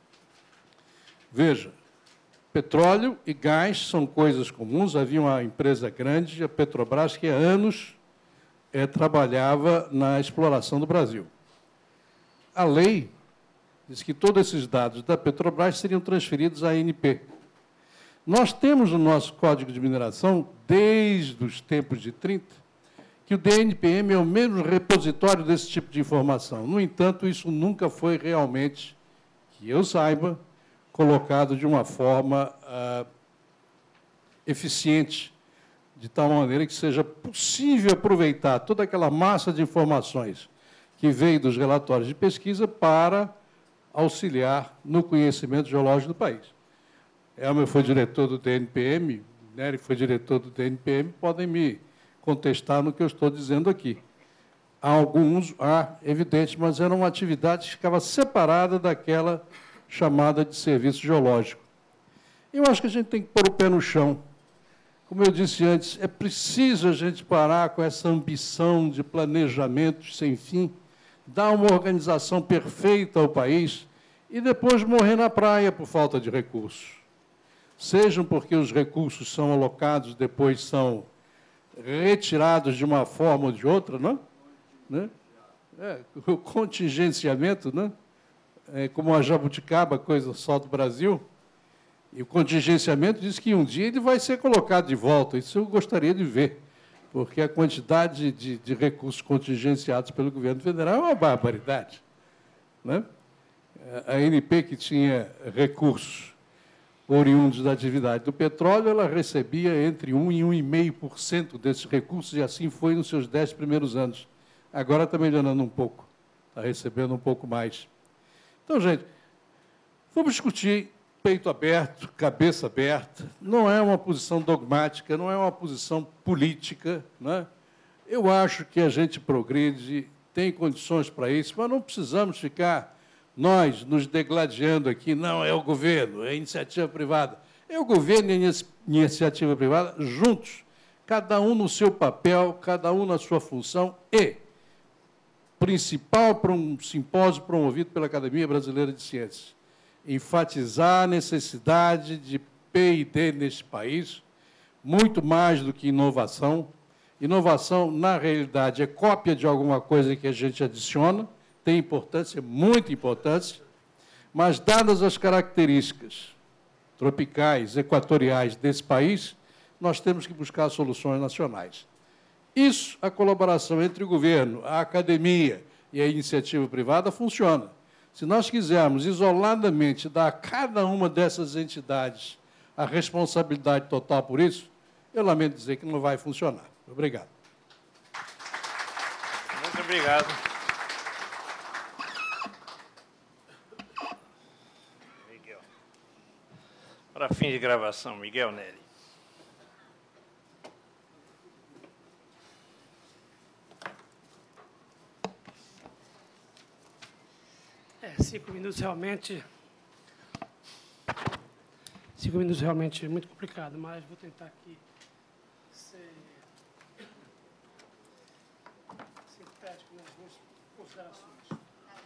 Veja, petróleo e gás são coisas comuns. Havia uma empresa grande, a Petrobras, que há anos trabalhava na exploração do Brasil. A lei diz que todos esses dados da Petrobras seriam transferidos à ANP. Nós temos no nosso Código de Mineração, desde os tempos de 30, que o DNPM é o mesmo repositório desse tipo de informação. No entanto, isso nunca foi realmente, que eu saiba, colocado de uma forma eficiente, de tal maneira que seja possível aproveitar toda aquela massa de informações que veio dos relatórios de pesquisa para auxiliar no conhecimento geológico do país. Elmer foi diretor do DNPM, Nery foi diretor do DNPM, podem me contestar no que eu estou dizendo aqui. Há alguns, evidente, mas era uma atividade que ficava separada daquela chamada de serviço geológico. Eu acho que a gente tem que pôr o pé no chão como eu disse antes, é preciso a gente parar com essa ambição de planejamentos sem fim, dar uma organização perfeita ao país e depois morrer na praia por falta de recursos. Sejam porque os recursos são alocados, depois são retirados de uma forma ou de outra, não? Né? O contingenciamento, né? É como a jabuticaba, coisa só do Brasil. E o contingenciamento diz que um dia ele vai ser colocado de volta. Isso eu gostaria de ver, porque a quantidade de recursos contingenciados pelo governo federal é uma barbaridade. Né? A ANP, que tinha recursos oriundos da atividade do petróleo, ela recebia entre 1% e 1,5% desses recursos, e assim foi nos seus 10 primeiros anos. Agora está melhorando um pouco, está recebendo um pouco mais. Então, gente, vamos discutir peito aberto, cabeça aberta. Não é uma posição dogmática, não é uma posição política. Né? Eu acho que a gente progride, tem condições para isso, mas não precisamos ficar nós nos degladiando aqui. Não, é o governo, é a iniciativa privada. É o governo e a iniciativa privada juntos, cada um no seu papel, cada um na sua função e principal para um simpósio promovido pela Academia Brasileira de Ciências, enfatizar a necessidade de P&D neste país, muito mais do que inovação. Inovação, na realidade, é cópia de alguma coisa que a gente adiciona, tem importância, muita importância, mas, dadas as características tropicais, equatoriais desse país, nós temos que buscar soluções nacionais. Isso, a colaboração entre o governo, a academia e a iniciativa privada funciona. Se nós quisermos isoladamente dar a cada uma dessas entidades a responsabilidade total por isso, eu lamento dizer que não vai funcionar. Obrigado. Muito obrigado. Miguel. Para fim de gravação, Miguel Neri. Cinco minutos realmente é muito complicado, mas vou tentar aqui ser sintético nas minhas considerações.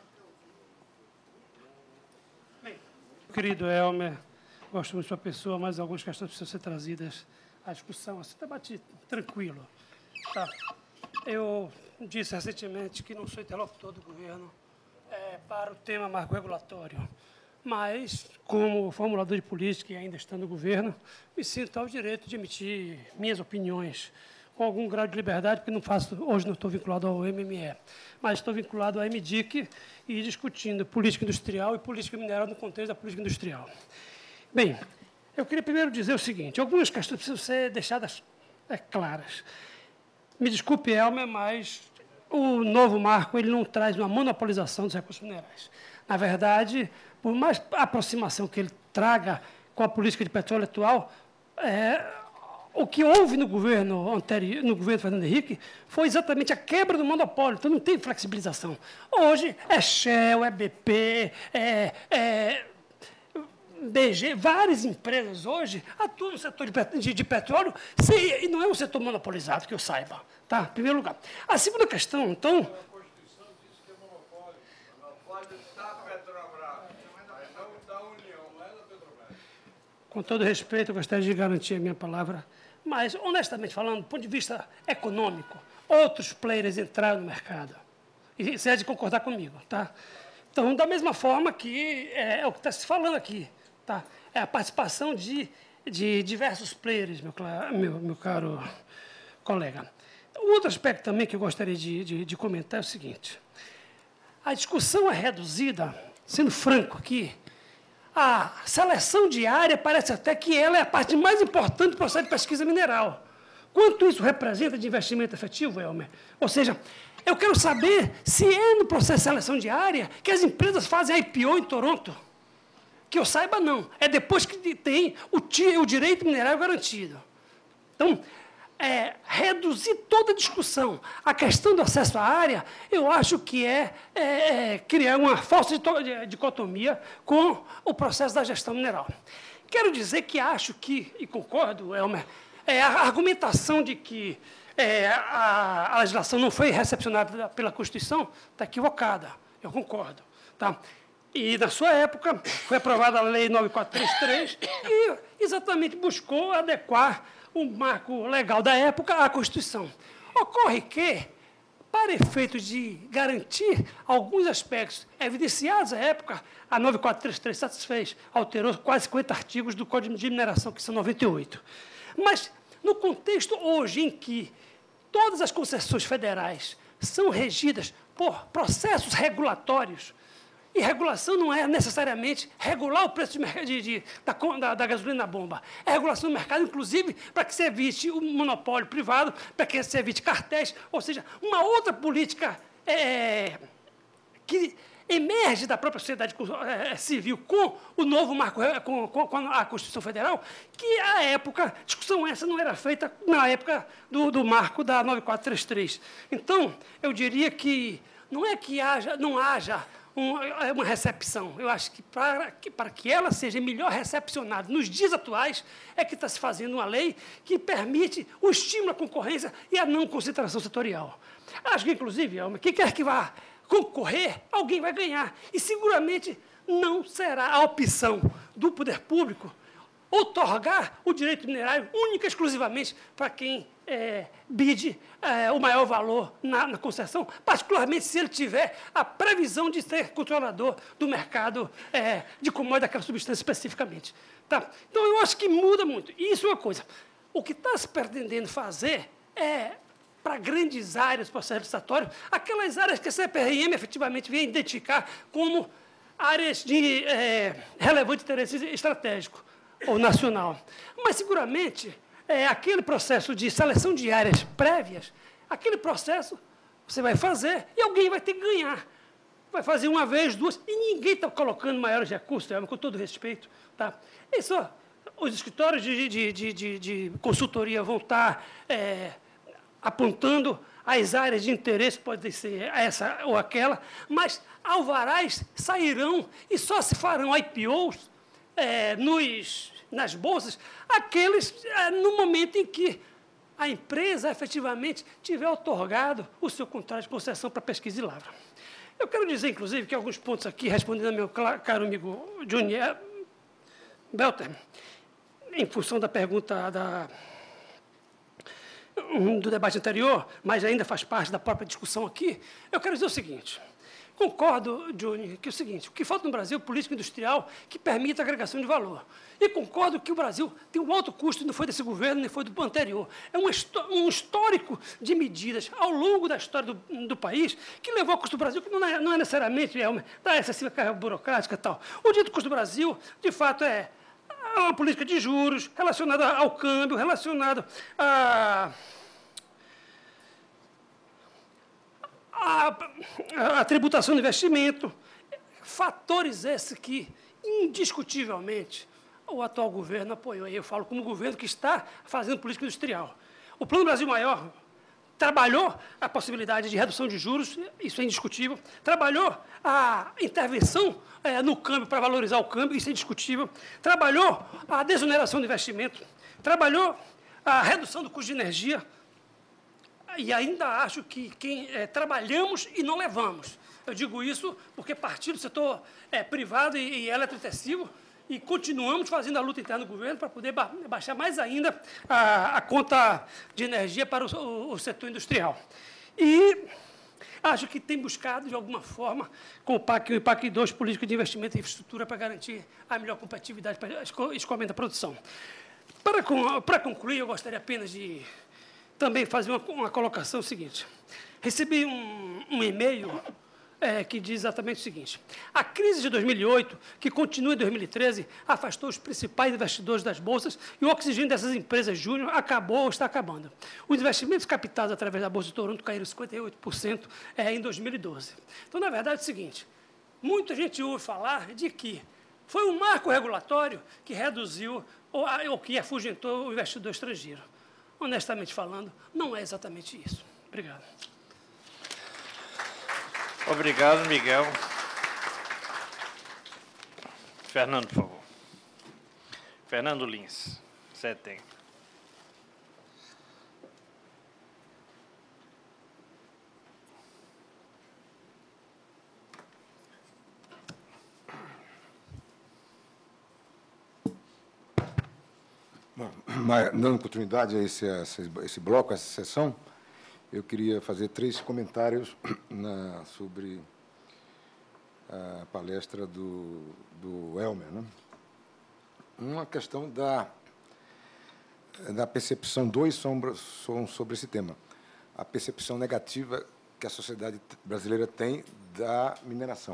Bem, querido Elmer, gosto muito da sua pessoa, mas algumas questões precisam ser trazidas à discussão, assim, debate tranquilo. Tá? Eu disse recentemente que não sou interlocutor do governo para o tema marco regulatório, mas, como formulador de política e ainda estando no governo, me sinto ao direito de emitir minhas opiniões com algum grau de liberdade, porque hoje não estou vinculado ao MME, mas estou vinculado ao MDIC e discutindo política industrial e política mineral no contexto da política industrial. Bem, eu queria primeiro dizer o seguinte, algumas questões precisam ser deixadas claras. Me desculpe, Elmer, mas o novo marco ele não traz uma monopolização dos recursos minerais. Na verdade, por mais aproximação que ele traga com a política de petróleo atual, o que houve no governo anterior, no governo Fernando Henrique, foi exatamente a quebra do monopólio. Então, não tem flexibilização. Hoje, é Shell, é BP, BG, várias empresas hoje atuam no setor de petróleo e não é um setor monopolizado, que eu saiba. Tá? Em primeiro lugar. A segunda questão, então... A Constituição diz que é monopólio. O monopólio da Petrobras, mas não da União, não é da Petrobras. Com todo respeito, eu gostaria de garantir a minha palavra, mas, honestamente falando, do ponto de vista econômico, outros players entraram no mercado. E você é de concordar comigo, tá? Então, da mesma forma que é o que está se falando aqui, tá? É a participação de diversos players, meu caro colega. Um outro aspecto também que eu gostaria de comentar é o seguinte. A discussão é reduzida, sendo franco aqui, a seleção de área parece até que ela é a parte mais importante do processo de pesquisa mineral. Quanto isso representa de investimento efetivo, Elmer? Ou seja, eu quero saber se é no processo de seleção de área que as empresas fazem IPO em Toronto. Que eu saiba, não. É depois que tem o direito mineral garantido. Então, reduzir toda a discussão. A questão do acesso à área, eu acho que criar uma falsa dicotomia com o processo da gestão mineral. Quero dizer que acho que, e concordo, Elmer, a argumentação de que a legislação não foi recepcionada pela Constituição está equivocada, eu concordo. Tá? E, na sua época, foi aprovada a Lei 9433 e exatamente buscou adequar o marco legal da época à Constituição. Ocorre que, para efeitos de garantir alguns aspectos evidenciados à época, a 9433 satisfez, alterou quase 50 artigos do Código de Mineração, que são 98. Mas, no contexto hoje em que todas as concessões federais são regidas por processos regulatórios, e regulação não é necessariamente regular o preço da gasolina na bomba. É regulação do mercado, inclusive, para que se evite o monopólio privado, para que se evite cartéis, ou seja, uma outra política que emerge da própria sociedade civil com o novo marco, com a Constituição Federal, que, à época, discussão essa não era feita na época do marco da 9433. Então, eu diria que não é que não haja uma recepção. Eu acho que para que ela seja melhor recepcionada nos dias atuais, é que está se fazendo uma lei que permite o estímulo à concorrência e a não concentração setorial. Acho que, inclusive, quem quer que vá concorrer, alguém vai ganhar. E, seguramente, não será a opção do poder público outorgar o direito minerário única e exclusivamente para quem bide o maior valor na concessão, particularmente se ele tiver a previsão de ser controlador do mercado de commodities daquela substância especificamente. Tá? Então, eu acho que muda muito. E isso é uma coisa. O que está se pretendendo fazer é, para grandes áreas do processo licitatório, aquelas áreas que a CPRM efetivamente vem identificar como áreas de relevante interesse estratégico ou nacional. Mas, seguramente, aquele processo de seleção de áreas prévias, aquele processo você vai fazer e alguém vai ter que ganhar. Vai fazer uma vez, duas, e ninguém está colocando maiores recursos, com todo respeito. Tá? Isso, os escritórios de consultoria vão estar apontando as áreas de interesse, pode ser essa ou aquela, mas alvarás sairão e só se farão IPOs nas bolsas, aqueles no momento em que a empresa efetivamente tiver otorgado o seu contrato de concessão para pesquisa e lavra. Eu quero dizer, inclusive, que alguns pontos aqui, respondendo ao meu caro amigo Johnny Belter, em função da pergunta do debate anterior, mas ainda faz parte da própria discussão aqui, eu quero dizer o seguinte. Concordo, Johnny, que é o seguinte, o que falta no Brasil é política industrial que permita a agregação de valor. E concordo que o Brasil tem um alto custo, não foi desse governo, nem foi do anterior. É um histórico de medidas ao longo da história do país que levou ao custo do Brasil, que não é necessariamente da excessiva carga burocrática e tal. O dito custo do Brasil, de fato, é uma política de juros relacionada ao câmbio, relacionada a tributação do investimento, fatores esses que, indiscutivelmente, o atual governo apoiou. E eu falo como governo que está fazendo política industrial. O Plano Brasil Maior trabalhou a possibilidade de redução de juros, isso é indiscutível, trabalhou a intervenção no câmbio para valorizar o câmbio, isso é indiscutível, trabalhou a desoneração do investimento, trabalhou a redução do custo de energia, e ainda acho que trabalhamos e não levamos. Eu digo isso porque partiu do setor privado e eletrointensivo e continuamos fazendo a luta interna do governo para poder baixar mais ainda a conta de energia para o setor industrial. E acho que tem buscado, de alguma forma, com o PAC 2, Política de Investimento em Infraestrutura, para garantir a melhor competitividade para o escoamento da produção. Para concluir, eu gostaria apenas de também fazer uma colocação seguinte. Recebi um e-mail que diz exatamente o seguinte. A crise de 2008, que continua em 2013, afastou os principais investidores das bolsas e o oxigênio dessas empresas júnior acabou ou está acabando. Os investimentos captados através da Bolsa de Toronto caíram 58% em 2012. Então, na verdade, é o seguinte, muita gente ouve falar de que foi um marco regulatório que reduziu ou que afugentou o investidor estrangeiro. Honestamente falando, não é exatamente isso. Obrigado. Obrigado, Miguel. Fernando, por favor. Fernando Lins, você tem. dando continuidade a esse bloco, a essa sessão, eu queria fazer 3 comentários sobre a palestra do Elmer, né? Uma questão da percepção, 2 são sobre esse tema. A percepção negativa que a sociedade brasileira tem da mineração.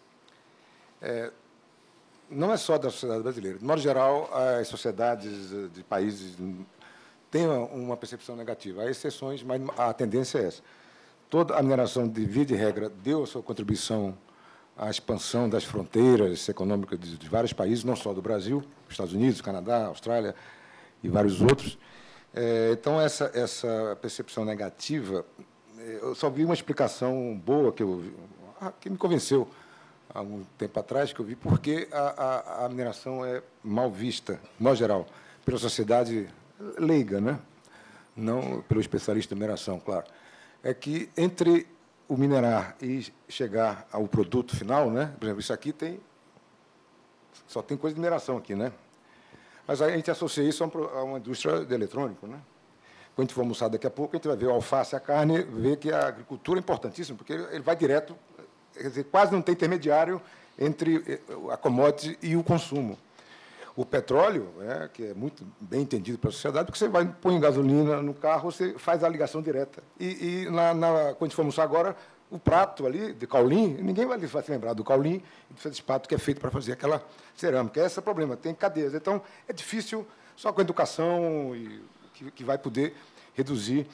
Não é só da sociedade brasileira. De modo geral, as sociedades de países têm uma percepção negativa. Há exceções, mas a tendência é essa. Toda a mineração, de via de regra, deu a sua contribuição à expansão das fronteiras econômicas de vários países, não só do Brasil, Estados Unidos, Canadá, Austrália e vários outros. Então, essa percepção negativa, eu só vi uma explicação boa que me convenceu há algum tempo atrás, que eu vi porque a mineração é mal vista, de modo geral, pela sociedade leiga, né? Não pelo especialista em mineração, claro. É que entre o minerar e chegar ao produto final, né? Por exemplo, isso aqui só tem coisa de mineração aqui, né? Mas aí a gente associa isso a uma indústria de eletrônico, né? Quando a gente for almoçar daqui a pouco, a gente vai ver o alface, a carne, ver que a agricultura é importantíssima, porque ele vai direto, quer dizer, quase não tem intermediário entre a commodity e o consumo. O petróleo, que é muito bem entendido pela sociedade, porque você põe gasolina no carro, você faz a ligação direta. Quando a gente for almoçar agora, o prato ali de caulim, ninguém vai se lembrar do caulim e do feldespato que é feito para fazer aquela cerâmica. Esse é o problema, tem cadeias. Então, é difícil, só com a educação, que vai poder reduzir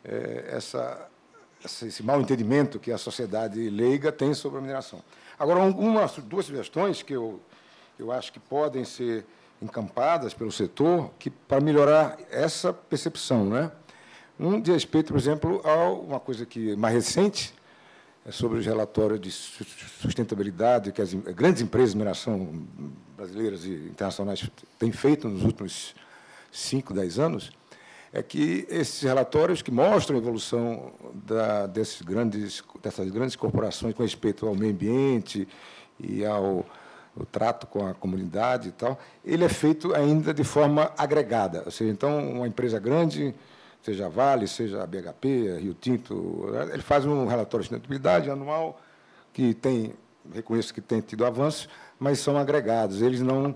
esse mal entendimento que a sociedade leiga tem sobre a mineração. Agora, 2 sugestões que eu acho que podem ser encampadas pelo setor para melhorar essa percepção, né? De respeito, por exemplo, a uma coisa que mais recente, sobre os relatórios de sustentabilidade que as grandes empresas de mineração brasileiras e internacionais têm feito nos últimos 5, 10 anos, é que esses relatórios que mostram a evolução dessas grandes corporações com respeito ao meio ambiente e ao trato com a comunidade e tal, ele é feito ainda de forma agregada. Ou seja, então, uma empresa grande, seja a Vale, seja a BHP, a Rio Tinto, ele faz um relatório de sustentabilidade anual que reconheço que tem tido avanços, mas são agregados. Eles não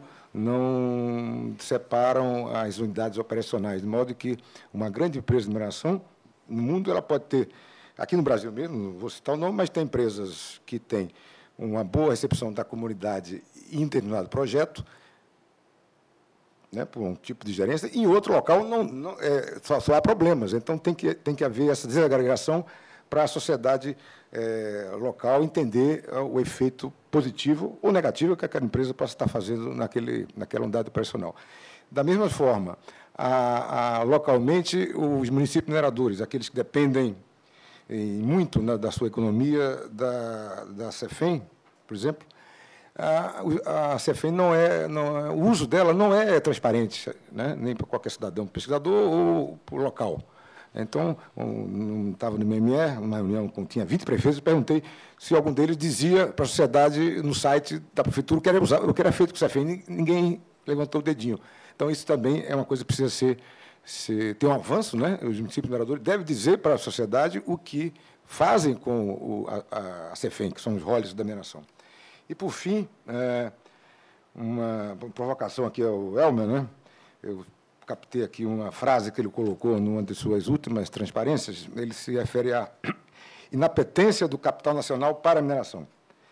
separam as unidades operacionais, de modo que uma grande empresa de mineração, no mundo, ela pode ter, aqui no Brasil mesmo, não vou citar o nome, mas tem empresas que têm uma boa recepção da comunidade em determinado projeto, né, por um tipo de gerência, e em outro local só há problemas. Então, tem que haver essa desagregação para a sociedade local entender o efeito positivo ou negativo que aquela empresa possa estar fazendo naquela unidade operacional. Da mesma forma, localmente, os municípios mineradores, aqueles que dependem muito da sua economia da CEFEM, por exemplo, a CEFEM o uso dela não é transparente, né, nem para qualquer cidadão, pesquisador ou para o local. Então, estava no MME, uma reunião com tinha 20 prefeitos, e perguntei se algum deles dizia para a sociedade no site da prefeitura o que era feito com o CEFEM. Ninguém levantou o dedinho. Então, isso também é uma coisa que precisa ter um avanço, né? Os municípios mineradores devem dizer para a sociedade o que fazem com a CEFEM, que são os roles da mineração. E, por fim, uma provocação aqui ao Elmer, né? Eu captei aqui uma frase que ele colocou numa de suas últimas transparências. Ele se refere à inapetência do capital nacional para a mineração.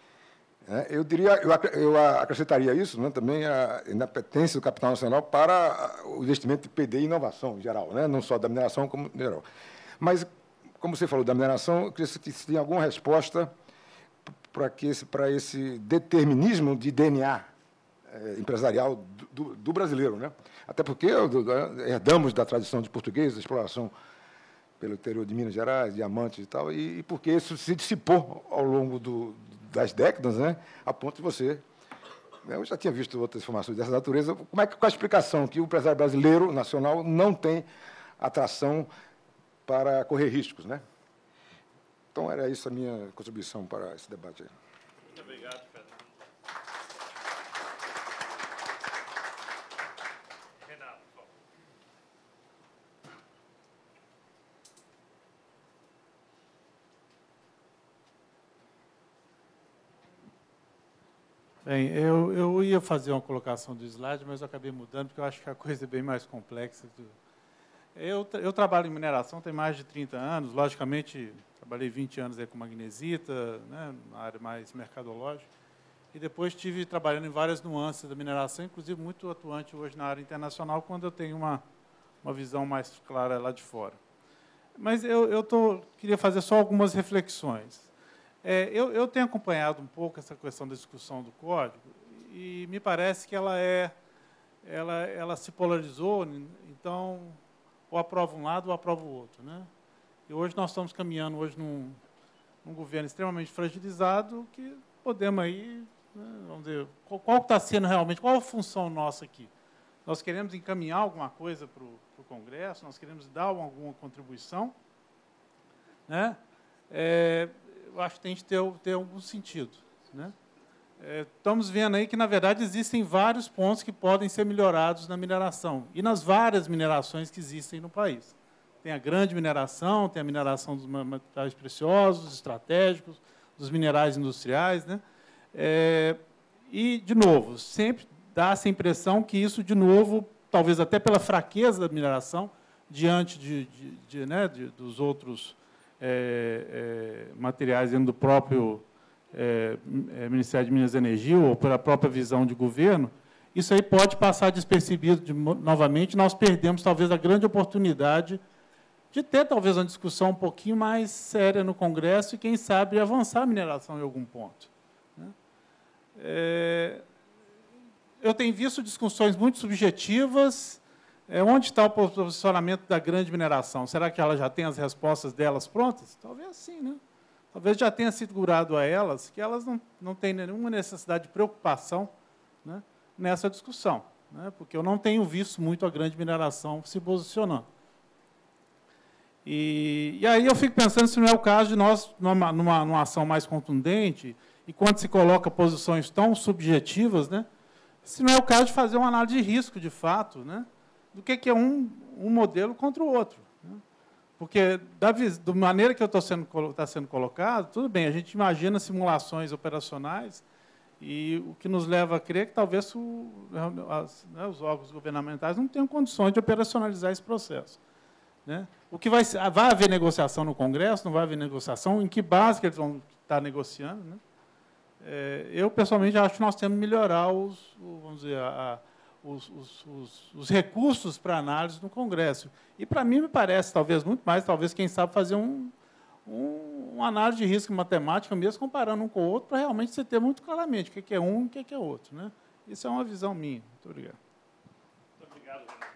Eu acrescentaria isso, né, também a inapetência do capital nacional para o investimento de P&D e inovação em geral, né, não só da mineração, como em geral. Mas, como você falou da mineração, eu queria que você tenha alguma resposta para esse determinismo de DNA empresarial do brasileiro, né? Até porque herdamos da tradição de português, da exploração pelo interior de Minas Gerais, diamantes e tal, e porque isso se dissipou ao longo das décadas, né? A ponto de você... Eu já tinha visto outras informações dessa natureza. Qual a explicação que o empresário brasileiro nacional não tem atração para correr riscos, né? Então, era isso a minha contribuição para esse debate aí. Muito obrigado, Fernando. Renato, por favor. Bem, eu ia fazer uma colocação do slide, mas eu acabei mudando, porque eu acho que a coisa é bem mais complexa. Eu trabalho em mineração tem mais de 30 anos, logicamente, trabalhei 20 anos aí com magnesita, né, na área mais mercadológica, e depois estive trabalhando em várias nuances da mineração, inclusive muito atuante hoje na área internacional, quando eu tenho uma visão mais clara lá de fora. Mas queria fazer só algumas reflexões. Eu tenho acompanhado um pouco essa questão da discussão do código e me parece que ela se polarizou, então, ou aprova um lado ou aprova o outro, né? E hoje nós estamos caminhando num governo extremamente fragilizado que podemos aí, né, vamos dizer, qual está sendo realmente, qual a função nossa aqui? Nós queremos encaminhar alguma coisa para o Congresso, nós queremos dar alguma contribuição, né? Eu acho que tem que ter algum sentido, né? Estamos vendo aí que, na verdade, existem vários pontos que podem ser melhorados na mineração e nas várias minerações que existem no país. Tem a grande mineração, tem a mineração dos materiais preciosos, estratégicos, dos minerais industriais, né? E, de novo, sempre dá essa impressão que isso, de novo, talvez até pela fraqueza da mineração, diante dos outros materiais dentro do próprio Ministério de Minas e Energia, ou pela própria visão de governo, isso aí pode passar despercebido novamente, nós perdemos, talvez, a grande oportunidade de ter, talvez, uma discussão um pouquinho mais séria no Congresso e, quem sabe, avançar a mineração em algum ponto, né? Eu tenho visto discussões muito subjetivas. Onde está o posicionamento da grande mineração? Será que ela já tem as respostas delas prontas? Talvez sim, né? Talvez já tenha segurado a elas que elas não têm nenhuma necessidade de preocupação, né, nessa discussão, né, porque eu não tenho visto muito a grande mineração se posicionando. E aí eu fico pensando se não é o caso de nós, numa ação mais contundente, e quando se coloca posições tão subjetivas, né, se não é o caso de fazer uma análise de risco, de fato, né, do que é um modelo contra o outro, né? Porque, da maneira que está sendo colocado, tudo bem, a gente imagina simulações operacionais, e o que nos leva a crer que talvez os órgãos governamentais não tenham condições de operacionalizar esse processo, né? O que vai haver negociação no Congresso? Não vai haver negociação? Em que base que eles vão estar negociando, né? Eu, pessoalmente, acho que nós temos que melhorar vamos dizer, os recursos para análise no Congresso. E, para mim, me parece, talvez, muito mais, talvez, quem sabe, fazer uma análise de risco matemática, mesmo comparando um com o outro, para realmente você ter muito claramente o que é um e o que é outro, né? Isso é uma visão minha. Muito obrigado. Muito obrigado, Renan.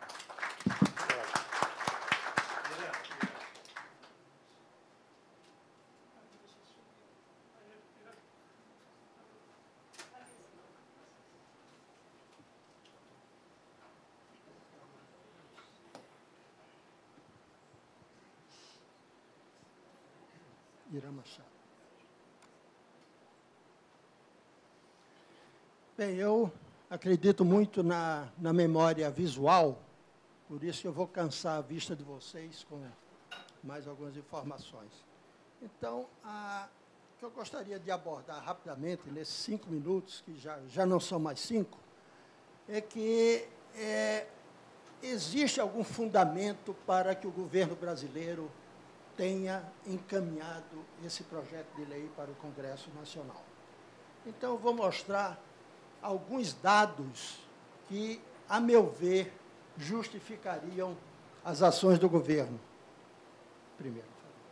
Bem, eu acredito muito na memória visual, por isso eu vou cansar a vista de vocês com mais algumas informações. Então, o que eu gostaria de abordar rapidamente, nesses 5 minutos, que já não são mais 5, é que existe algum fundamento para que o governo brasileiro tenha encaminhado esse projeto de lei para o Congresso Nacional. Então, eu vou mostrar alguns dados que, a meu ver, justificariam as ações do governo. Primeiro.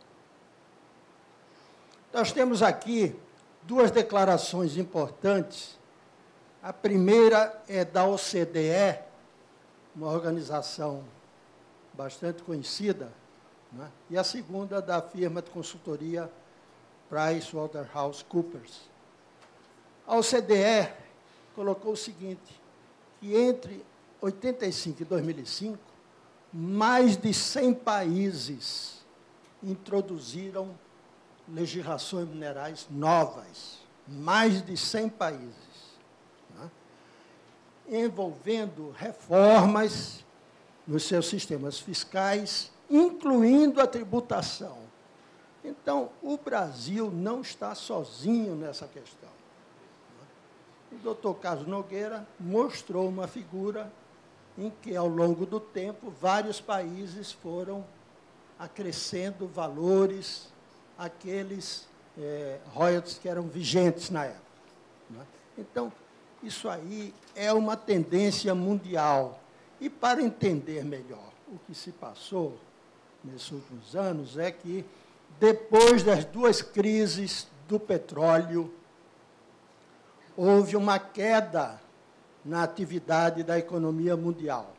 Nós temos aqui 2 declarações importantes. A primeira é da OCDE, uma organização bastante conhecida, né? E a segunda da firma de consultoria PricewaterhouseCoopers. A OCDE colocou o seguinte, que entre 85 e 2005, mais de 100 países introduziram legislações minerais novas, mais de 100 países, né? Envolvendo reformas nos seus sistemas fiscais, incluindo a tributação. Então, o Brasil não está sozinho nessa questão. o doutor Carlos Nogueira mostrou uma figura em que, ao longo do tempo, vários países foram acrescendo valores àqueles royalties que eram vigentes na época. Né? Então, isso aí é uma tendência mundial. E, para entender melhor o que se passou nesses últimos anos, é que, depois das duas crises do petróleo, houve uma queda na atividade da economia mundial.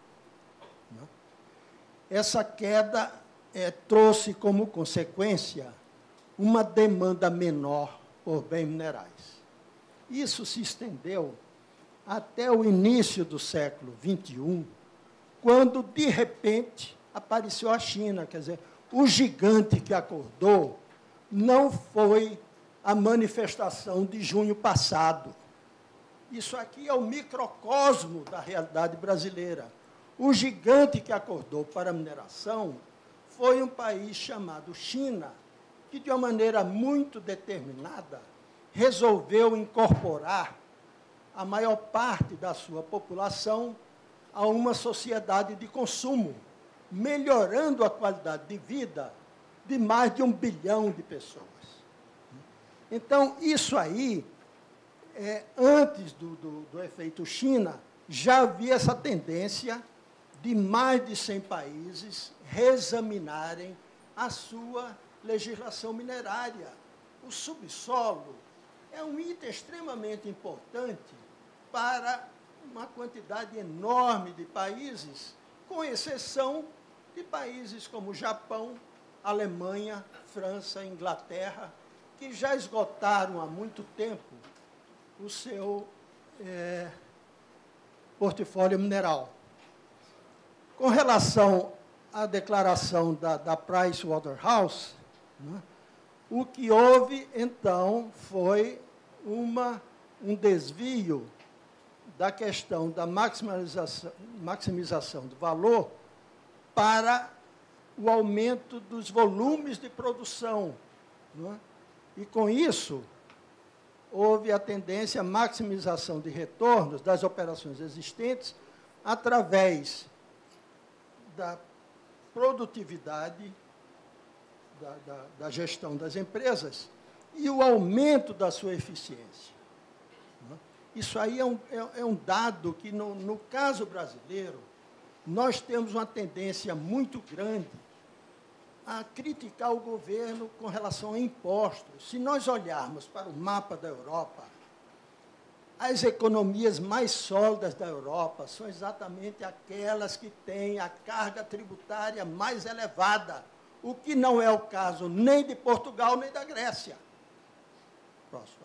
Essa queda trouxe como consequência uma demanda menor por bens minerais. Isso se estendeu até o início do século XXI, quando, de repente, apareceu a China. Quer dizer, o gigante que acordou não foi a manifestação de junho passado. Isso aqui é o microcosmo da realidade brasileira. O gigante que acordou para a mineração foi um país chamado China, que, de uma maneira muito determinada, resolveu incorporar a maior parte da sua população a uma sociedade de consumo, melhorando a qualidade de vida de mais de 1 bilhão de pessoas. Então, isso aí, antes do efeito China, já havia essa tendência de mais de 100 países reexaminarem a sua legislação minerária. O subsolo é um item extremamente importante para uma quantidade enorme de países, com exceção de países como Japão, Alemanha, França, Inglaterra, que já esgotaram há muito tempo o seu portfólio mineral. Com relação à declaração da Pricewaterhouse, né, o que houve, então, foi um desvio da questão da maximização do valor para o aumento dos volumes de produção. Né? E, com isso, houve a tendência à maximização de retornos das operações existentes através da produtividade, da gestão das empresas e o aumento da sua eficiência. Isso aí é um dado que, no caso brasileiro, nós temos uma tendência muito grande a criticar o governo com relação a impostos. Se nós olharmos para o mapa da Europa, as economias mais sólidas da Europa são exatamente aquelas que têm a carga tributária mais elevada, o que não é o caso nem de Portugal, nem da Grécia. Próximo.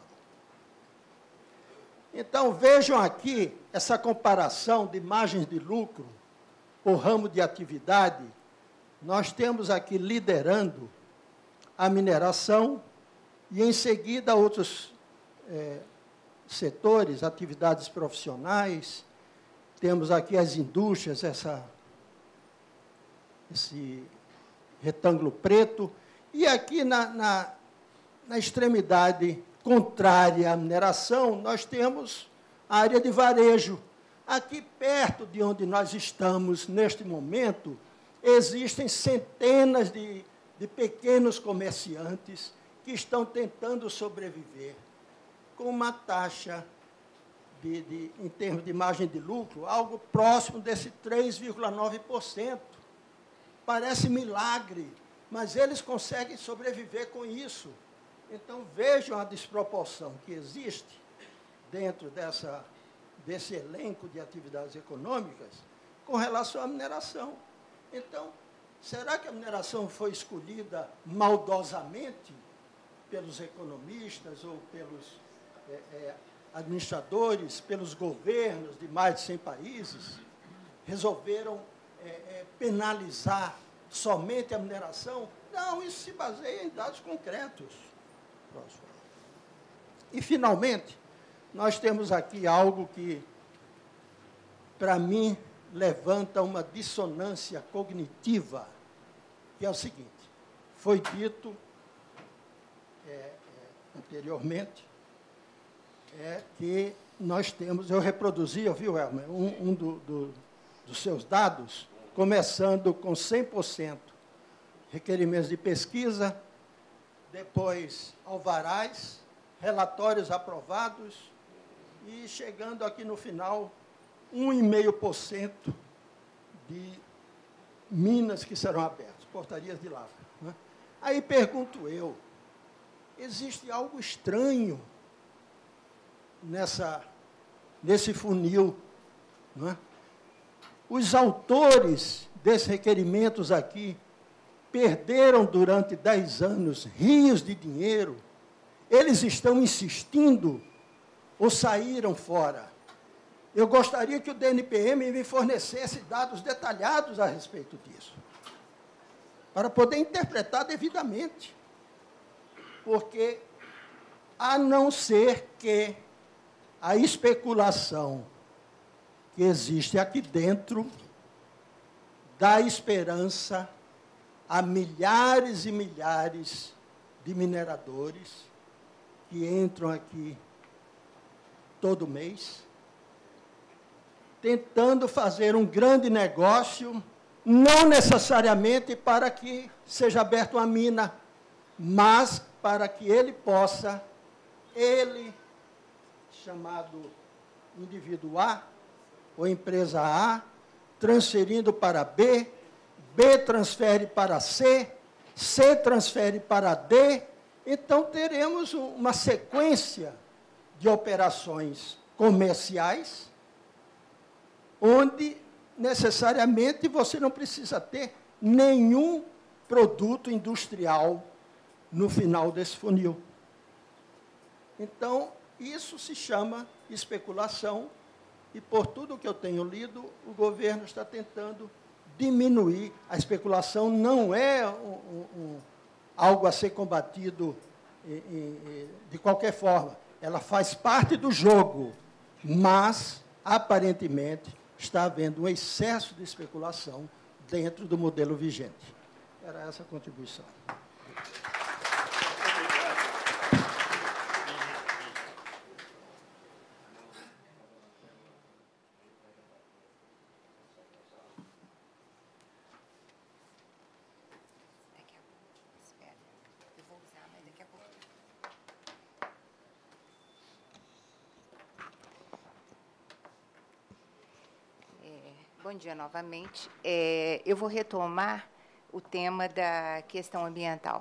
Então, vejam aqui essa comparação de margens de lucro por ramo de atividade. Nós temos aqui liderando a mineração e, em seguida, outros setores, atividades profissionais. Temos aqui as indústrias, esse retângulo preto. E aqui, na extremidade contrária à mineração, nós temos a área de varejo. Aqui, perto de onde nós estamos neste momento, existem centenas de pequenos comerciantes que estão tentando sobreviver com uma taxa, em termos de margem de lucro, algo próximo desse 3,9%. Parece milagre, mas eles conseguem sobreviver com isso. Então, vejam a desproporção que existe dentro desse elenco de atividades econômicas com relação à mineração. Então, será que a mineração foi escolhida maldosamente pelos economistas ou pelos administradores, pelos governos de mais de 100 países? Resolveram penalizar somente a mineração? Não, isso se baseia em dados concretos. Próximo. E, finalmente, nós temos aqui algo que, para mim, levanta uma dissonância cognitiva, que é o seguinte: foi dito anteriormente que nós temos, eu reproduzi, viu, Elmer, dos seus dados, começando com 100% requerimentos de pesquisa, depois alvarás, relatórios aprovados e chegando aqui no final 1,5% de minas que serão abertas, portarias de lavra. Né? Aí pergunto eu, existe algo estranho nesse funil? Não é? Os autores desses requerimentos aqui perderam durante 10 anos rios de dinheiro, eles estão insistindo ou saíram fora? Eu gostaria que o DNPM me fornecesse dados detalhados a respeito disso, para poder interpretar devidamente. Porque, a não ser que a especulação que existe aqui dentro dá esperança a milhares e milhares de mineradores que entram aqui todo mês, tentando fazer um grande negócio, não necessariamente para que seja aberta uma mina, mas para que ele possa, chamado indivíduo A, ou empresa A, transferindo para B, B transfere para C, C transfere para D, então teremos uma sequência de operações comerciais, onde necessariamente você não precisa ter nenhum produto industrial no final desse funil. Então, isso se chama especulação, e por tudo que eu tenho lido, o governo está tentando diminuir. A especulação não é algo a ser combatido de qualquer forma. Ela faz parte do jogo, mas, aparentemente, está havendo um excesso de especulação dentro do modelo vigente. Era essa a contribuição. Bom dia novamente. Eu vou retomar o tema da questão ambiental.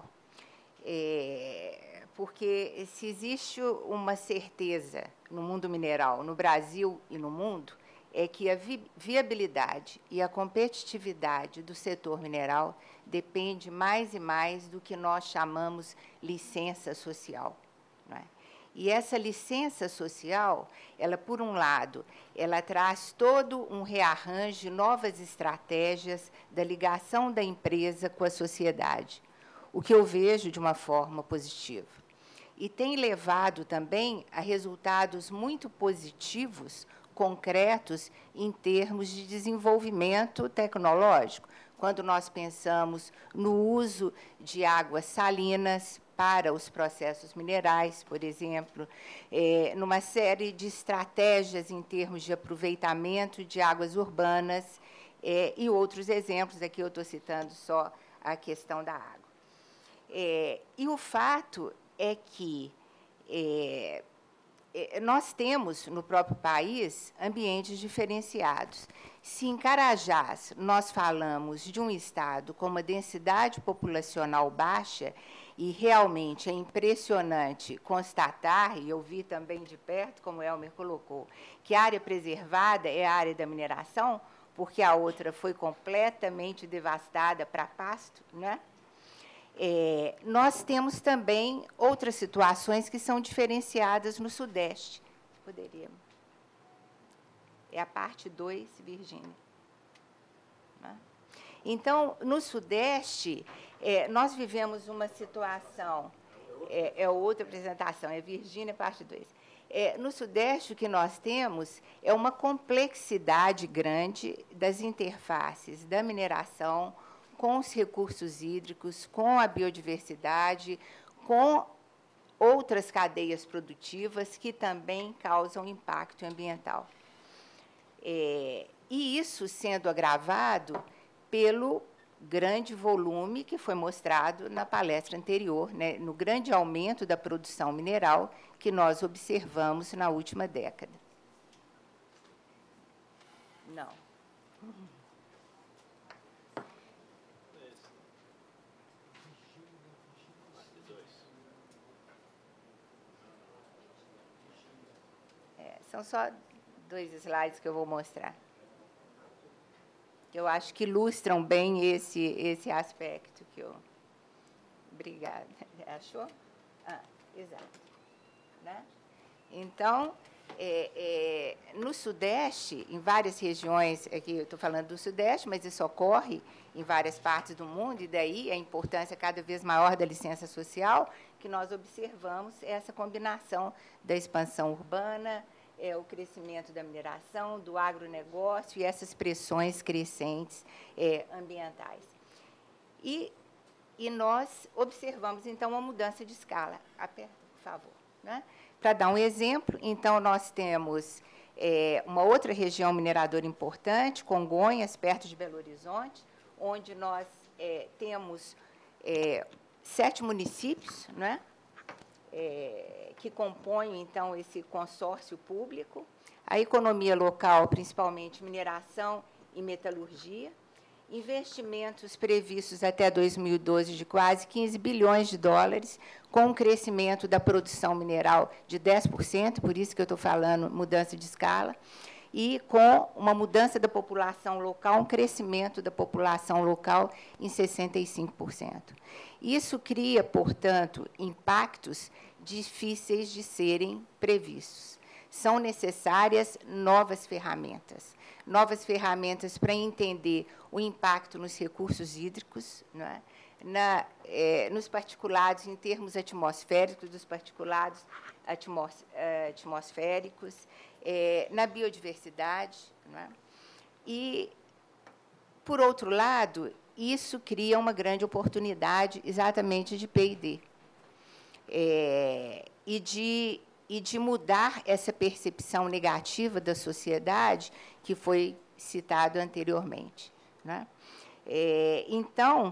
Porque se existe uma certeza no mundo mineral, no Brasil e no mundo, é que a viabilidade e a competitividade do setor mineral depende mais e mais do que nós chamamos licença social, não é? E essa licença social, ela, por um lado, ela traz todo um rearranjo de novas estratégias da ligação da empresa com a sociedade, o que eu vejo de uma forma positiva. E tem levado também a resultados muito positivos, concretos, em termos de desenvolvimento tecnológico, quando nós pensamos no uso de águas salinas para os processos minerais, por exemplo, numa série de estratégias em termos de aproveitamento de águas urbanas e outros exemplos. Aqui eu estou citando só a questão da água. E o fato é que nós temos, no próprio país, ambientes diferenciados. Se em Carajás nós falamos de um estado com uma densidade populacional baixa, e realmente é impressionante constatar, e eu vi também de perto, como o Elmer colocou, que a área preservada é a área da mineração, porque a outra foi completamente devastada para pasto, né? Nós temos também outras situações que são diferenciadas no Sudeste. Poderíamos. É a parte 2, Virgínia. Então, no Sudeste, nós vivemos uma situação, outra apresentação, é Virgínia, parte 2. No Sudeste, o que nós temos é uma complexidade grande das interfaces da mineração com os recursos hídricos, com a biodiversidade, com outras cadeias produtivas que também causam impacto ambiental. E isso sendo agravado pelo grande volume que foi mostrado na palestra anterior, né, no grande aumento da produção mineral que nós observamos na última década. Não. São só 2 slides que eu vou mostrar, que eu acho que ilustram bem esse aspecto que eu... Obrigada. Achou? Exato. Né? Então, no Sudeste, em várias regiões, aqui eu estou falando do Sudeste, mas isso ocorre em várias partes do mundo, e daí a importância cada vez maior da licença social, que nós observamos essa combinação da expansão urbana, o crescimento da mineração, do agronegócio e essas pressões crescentes ambientais. E nós observamos, então, uma mudança de escala. Aperta, por favor. Né? Para dar um exemplo, então, nós temos uma outra região mineradora importante, Congonhas, perto de Belo Horizonte, onde nós temos 7 municípios, né? Que compõem, então, esse consórcio público, a economia local, principalmente mineração e metalurgia, investimentos previstos até 2012 de quase 15 bilhões de dólares, com um crescimento da produção mineral de 10%, por isso que eu estou falando mudança de escala, e com uma mudança da população local, um crescimento da população local em 65%. Isso cria, portanto, impactos difíceis de serem previstos. São necessárias novas ferramentas para entender o impacto nos recursos hídricos, não é? Nos particulados, em termos atmosféricos, dos particulados atmosféricos, na biodiversidade. Não é? E, por outro lado, isso cria uma grande oportunidade exatamente de P&D. E de mudar essa percepção negativa da sociedade que foi citado anteriormente. Né? Então,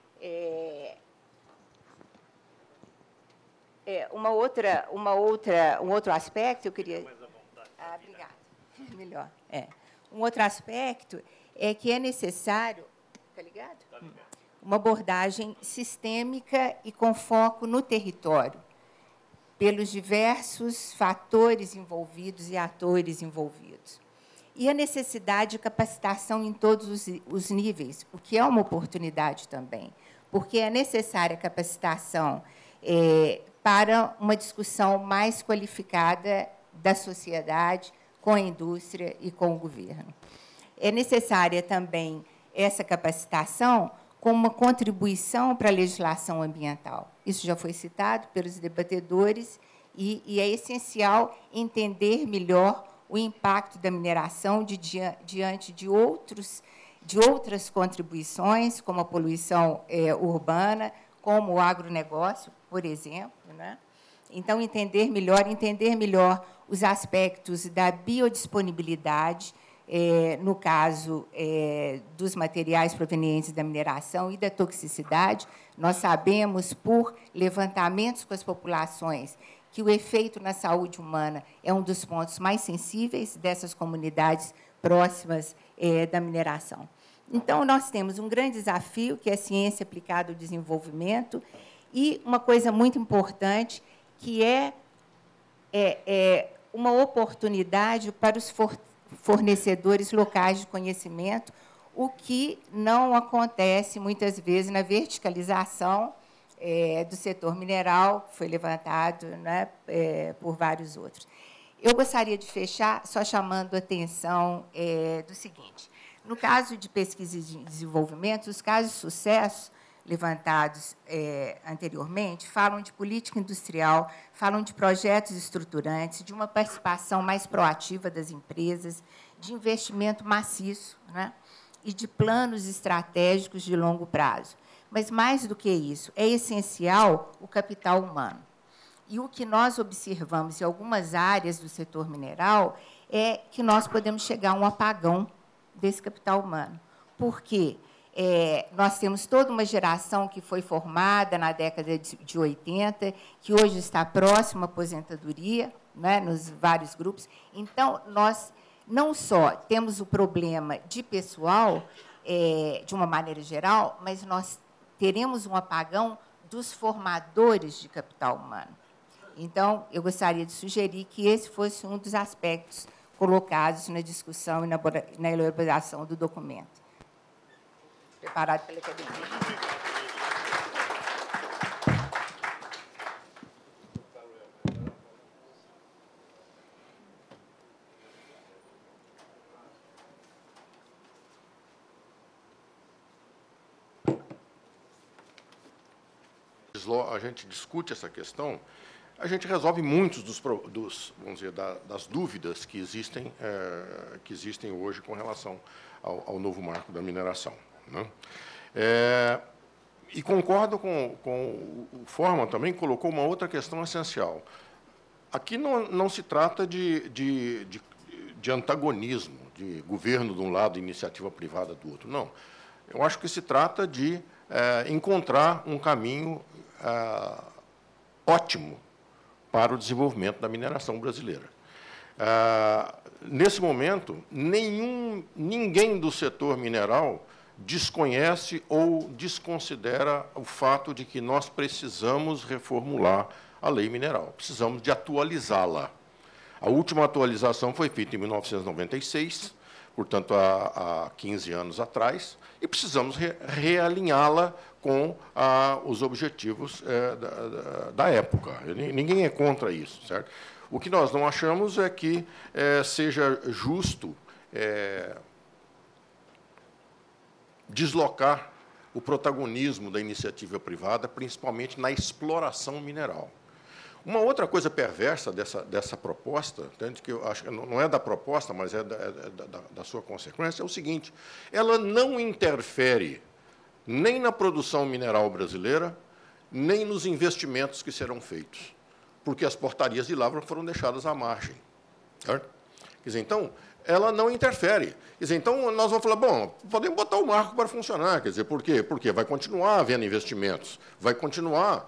um outro aspecto eu queria... obrigada. Melhor. Um outro aspecto é que é necessário... Está ligado? Está ligado. Uma abordagem sistêmica e com foco no território, pelos diversos fatores envolvidos e atores envolvidos. E a necessidade de capacitação em todos os níveis, o que é uma oportunidade também, porque é necessária capacitação para uma discussão mais qualificada da sociedade com a indústria e com o governo. É necessária também essa capacitação com uma contribuição para a legislação ambiental. Isso já foi citado pelos debatedores e é essencial entender melhor o impacto da mineração diante de outras contribuições, como a poluição urbana, como o agronegócio, por exemplo. Né? Então, entender melhor os aspectos da biodisponibilidade, no caso dos materiais provenientes da mineração e da toxicidade. Nós sabemos, por levantamentos com as populações, que o efeito na saúde humana é um dos pontos mais sensíveis dessas comunidades próximas da mineração. Então, nós temos um grande desafio, que é a ciência aplicada ao desenvolvimento, e uma coisa muito importante, que é uma oportunidade para os fornecedores locais de conhecimento, o que não acontece, muitas vezes, na verticalização do setor mineral, que foi levantado, né, por vários outros. Eu gostaria de fechar só chamando a atenção do seguinte. No caso de pesquisa e de desenvolvimento, os casos de sucesso levantados anteriormente falam de política industrial, falam de projetos estruturantes, de uma participação mais proativa das empresas, de investimento maciço, né, e de planos estratégicos de longo prazo. Mas, mais do que isso, é essencial o capital humano. E o que nós observamos em algumas áreas do setor mineral é que nós podemos chegar a um apagão desse capital humano. Por quê? Nós temos toda uma geração que foi formada na década de 80, que hoje está próxima à aposentadoria, né, nos vários grupos. Então, nós não só temos o problema de pessoal, de uma maneira geral, mas nós teremos um apagão dos formadores de capital humano. Então, eu gostaria de sugerir que esse fosse um dos aspectos colocados na discussão e na elaboração do documento, preparado pela academia. A gente discute essa questão, a gente resolve muitos vamos dizer, das dúvidas que existem hoje com relação ao novo marco da mineração, né? E concordo com o Forman também, colocou uma outra questão essencial. Aqui não se trata de antagonismo, de governo de um lado e iniciativa privada do outro, não. Eu acho que se trata de encontrar um caminho ótimo para o desenvolvimento da mineração brasileira. Nesse momento, ninguém do setor mineral desconhece ou desconsidera o fato de que nós precisamos reformular a lei mineral, precisamos de atualizá-la. A última atualização foi feita em 1996, portanto, há 15 anos atrás, e precisamos realinhá-la com os objetivos da época. Ninguém é contra isso, certo? O que nós não achamos é que seja justo deslocar o protagonismo da iniciativa privada, principalmente na exploração mineral. Uma outra coisa perversa dessa proposta, tanto que eu acho que não é da proposta, mas é da sua consequência, é o seguinte: ela não interfere nem na produção mineral brasileira, nem nos investimentos que serão feitos, porque as portarias de lavra foram deixadas à margem. Certo? Quer dizer, então, ela não interfere. Quer dizer, então, nós vamos falar, bom, podemos botar o marco para funcionar. Quer dizer, por quê? Porque vai continuar havendo investimentos, vai continuar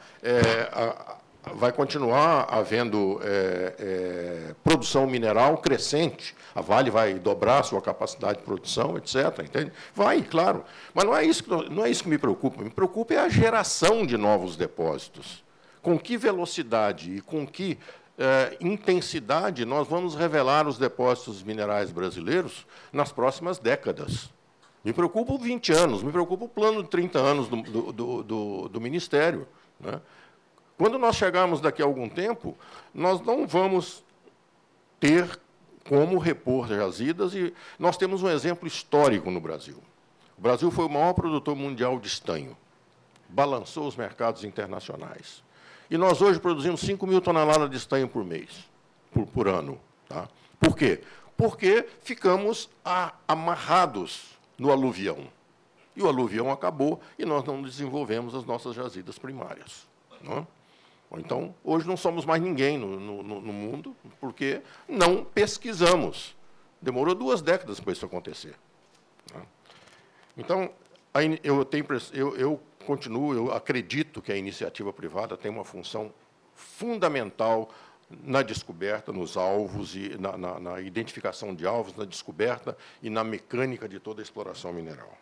havendo produção mineral crescente. A Vale vai dobrar a sua capacidade de produção, etc. Entende? Vai, claro. Mas não é isso que me preocupa. Me preocupa é a geração de novos depósitos. Com que velocidade e com que intensidade nós vamos revelar os depósitos minerais brasileiros nas próximas décadas. Me preocupa 20 anos, me preocupa o plano de 30 anos do Ministério, né? Quando nós chegarmos daqui a algum tempo, nós não vamos ter como repor jazidas, e nós temos um exemplo histórico no Brasil. O Brasil foi o maior produtor mundial de estanho, balançou os mercados internacionais. E nós hoje produzimos 5 mil toneladas de estanho por mês, por ano. Tá? Por quê? Porque ficamos amarrados no aluvião. E o aluvião acabou e nós não desenvolvemos as nossas jazidas primárias. Não? Então, hoje não somos mais ninguém no mundo, porque não pesquisamos. Demorou 2 décadas para isso acontecer. Então, eu acredito que a iniciativa privada tem uma função fundamental na descoberta, nos alvos, e na identificação de alvos, na descoberta e na mecânica de toda a exploração mineral.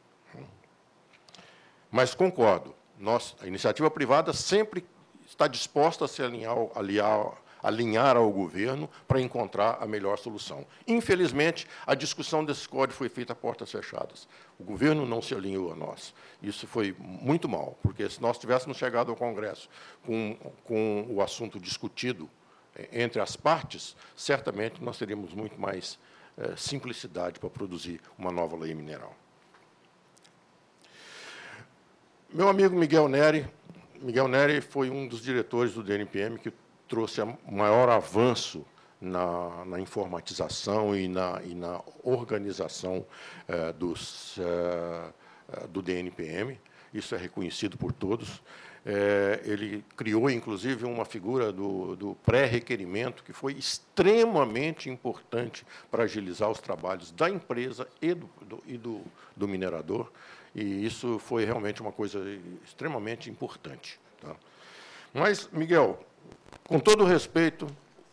Mas concordo, a iniciativa privada sempre está disposta a se alinhar ao governo para encontrar a melhor solução. Infelizmente, a discussão desse código foi feita a portas fechadas. O governo não se alinhou a nós. Isso foi muito mal, porque se nós tivéssemos chegado ao Congresso com o assunto discutido entre as partes, certamente nós teríamos muito mais simplicidade para produzir uma nova lei mineral. Meu amigo Miguel Neri foi um dos diretores do DNPM que trouxe o maior avanço na informatização e na organização do DNPM. Isso é reconhecido por todos. Ele criou, inclusive, uma figura do pré-requerimento, que foi extremamente importante para agilizar os trabalhos da empresa e do minerador, e isso foi realmente uma coisa extremamente importante. Tá? Mas, Miguel, com todo respeito,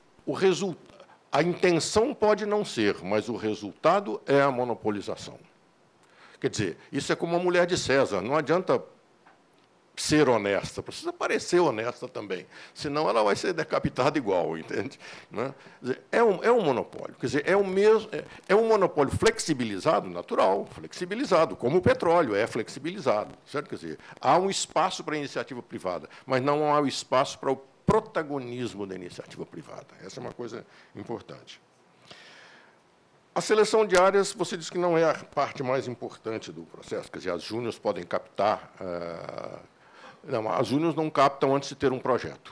a intenção pode não ser, mas o resultado é a monopolização. Quer dizer, isso é como a mulher de César, não adianta ser honesta, precisa parecer honesta também, senão ela vai ser decapitada igual, entende? Né? É um monopólio, quer dizer, é um monopólio flexibilizado, natural, flexibilizado, como o petróleo é flexibilizado, certo? Quer dizer, há um espaço para a iniciativa privada, mas não há o espaço para o protagonismo da iniciativa privada. Essa é uma coisa importante. A seleção de áreas, você disse que não é a parte mais importante do processo, quer dizer, as júniors podem captar. Não, as júniors não captam antes de ter um projeto.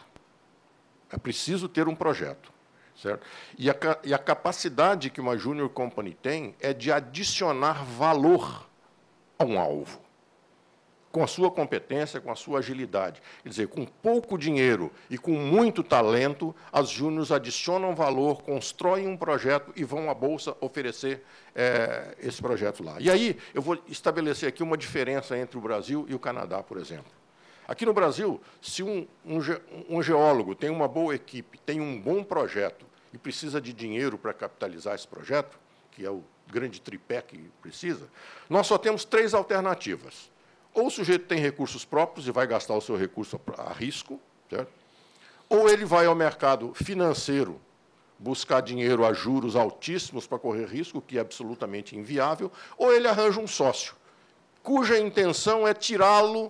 É preciso ter um projeto, certo? E a capacidade que uma junior company tem é de adicionar valor a um alvo, com a sua competência, com a sua agilidade. Quer dizer, com pouco dinheiro e com muito talento, as júniors adicionam valor, constroem um projeto e vão à Bolsa oferecer esse projeto lá. E aí, eu vou estabelecer aqui uma diferença entre o Brasil e o Canadá, por exemplo. Aqui no Brasil, se um geólogo tem uma boa equipe, tem um bom projeto e precisa de dinheiro para capitalizar esse projeto, que é o grande tripé que precisa, nós só temos 3 alternativas. Ou o sujeito tem recursos próprios e vai gastar o seu recurso a risco, certo? Ou ele vai ao mercado financeiro buscar dinheiro a juros altíssimos para correr risco, que é absolutamente inviável, ou ele arranja um sócio, cuja intenção é tirá-lo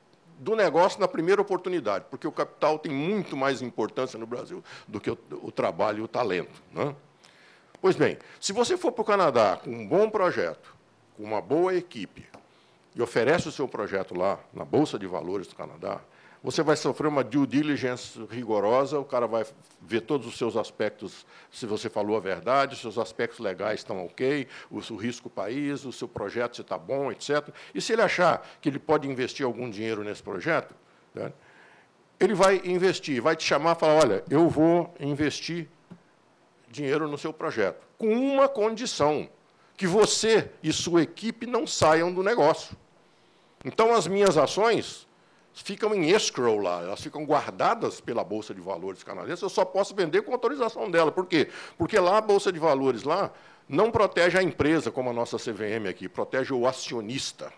do negócio na primeira oportunidade, porque o capital tem muito mais importância no Brasil do que o trabalho e o talento. Né? Pois bem, se você for para o Canadá com um bom projeto, com uma boa equipe, e oferece o seu projeto lá, na Bolsa de Valores do Canadá, você vai sofrer uma due diligence rigorosa, o cara vai ver todos os seus aspectos, se você falou a verdade, os seus aspectos legais estão ok, o risco país, o seu projeto se está bom, etc. E se ele achar que ele pode investir algum dinheiro nesse projeto, né, ele vai investir, vai te chamar e falar, olha, eu vou investir dinheiro no seu projeto, com uma condição, que você e sua equipe não saiam do negócio. Então, as minhas ações ficam em escrow lá, elas ficam guardadas pela Bolsa de Valores canadense, eu só posso vender com autorização dela. Por quê? Porque lá a Bolsa de Valores lá não protege a empresa, como a nossa CVM aqui, protege o acionista.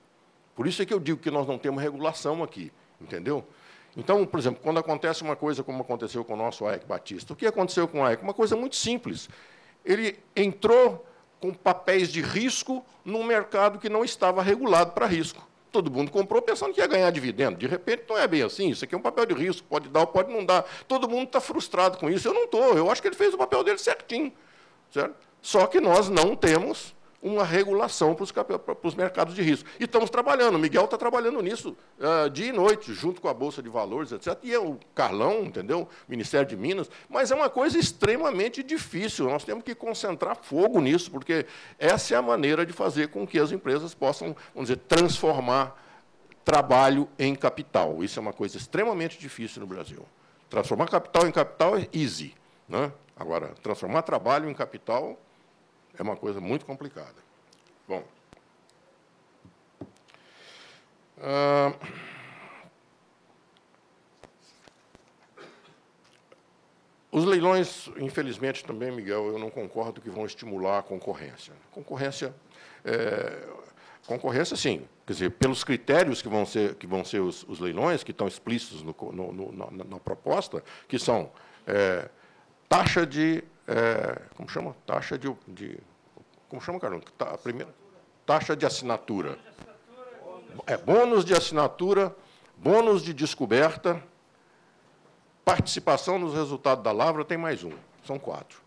Por isso é que eu digo que nós não temos regulação aqui, entendeu? Então, por exemplo, quando acontece uma coisa como aconteceu com o nosso AEC Batista, o que aconteceu com o AEC? Uma coisa muito simples. Ele entrou com papéis de risco num mercado que não estava regulado para risco. Todo mundo comprou pensando que ia ganhar dividendo. De repente, não é bem assim. Isso aqui é um papel de risco, pode dar ou pode não dar. Todo mundo está frustrado com isso. Eu não estou. Eu acho que ele fez o papel dele certinho. Certo? Só que nós não temos uma regulação para os mercados de risco. E estamos trabalhando. O Miguel está trabalhando nisso dia e noite, junto com a Bolsa de Valores, etc. E é o Carlão, entendeu? Ministério de Minas. Mas é uma coisa extremamente difícil. Nós temos que concentrar fogo nisso, porque essa é a maneira de fazer com que as empresas possam, vamos dizer, transformar trabalho em capital. Isso é uma coisa extremamente difícil no Brasil. Transformar capital em capital é easy, né? Agora, transformar trabalho em capital é uma coisa muito complicada. Bom. Os leilões, infelizmente, também, Miguel, eu não concordo que vão estimular a concorrência. Concorrência, sim. Quer dizer, pelos critérios que vão ser os leilões, que estão explícitos na proposta, que são taxa de... como chama? Taxa de... Como chama, Carlos? A primeira, taxa de assinatura. Bônus de assinatura, bônus de descoberta, participação nos resultados da lavra, tem mais um. São 4.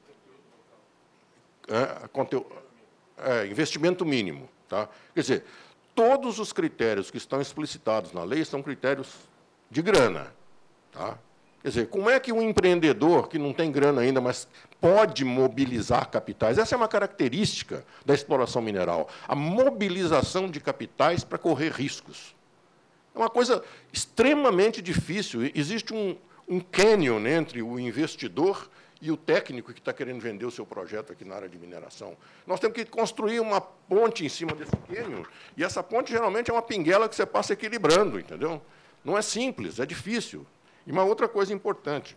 Investimento mínimo. Tá? Quer dizer, todos os critérios que estão explicitados na lei são critérios de grana. Tá? Quer dizer, como é que um empreendedor, que não tem grana ainda, mas pode mobilizar capitais? Essa é uma característica da exploração mineral, a mobilização de capitais para correr riscos. É uma coisa extremamente difícil. Existe um canyon entre o investidor e o técnico que está querendo vender o seu projeto aqui na área de mineração. Nós temos que construir uma ponte em cima desse canyon, e essa ponte, geralmente, é uma pinguela que você passa equilibrando, entendeu? Não é simples, é difícil. E uma outra coisa importante,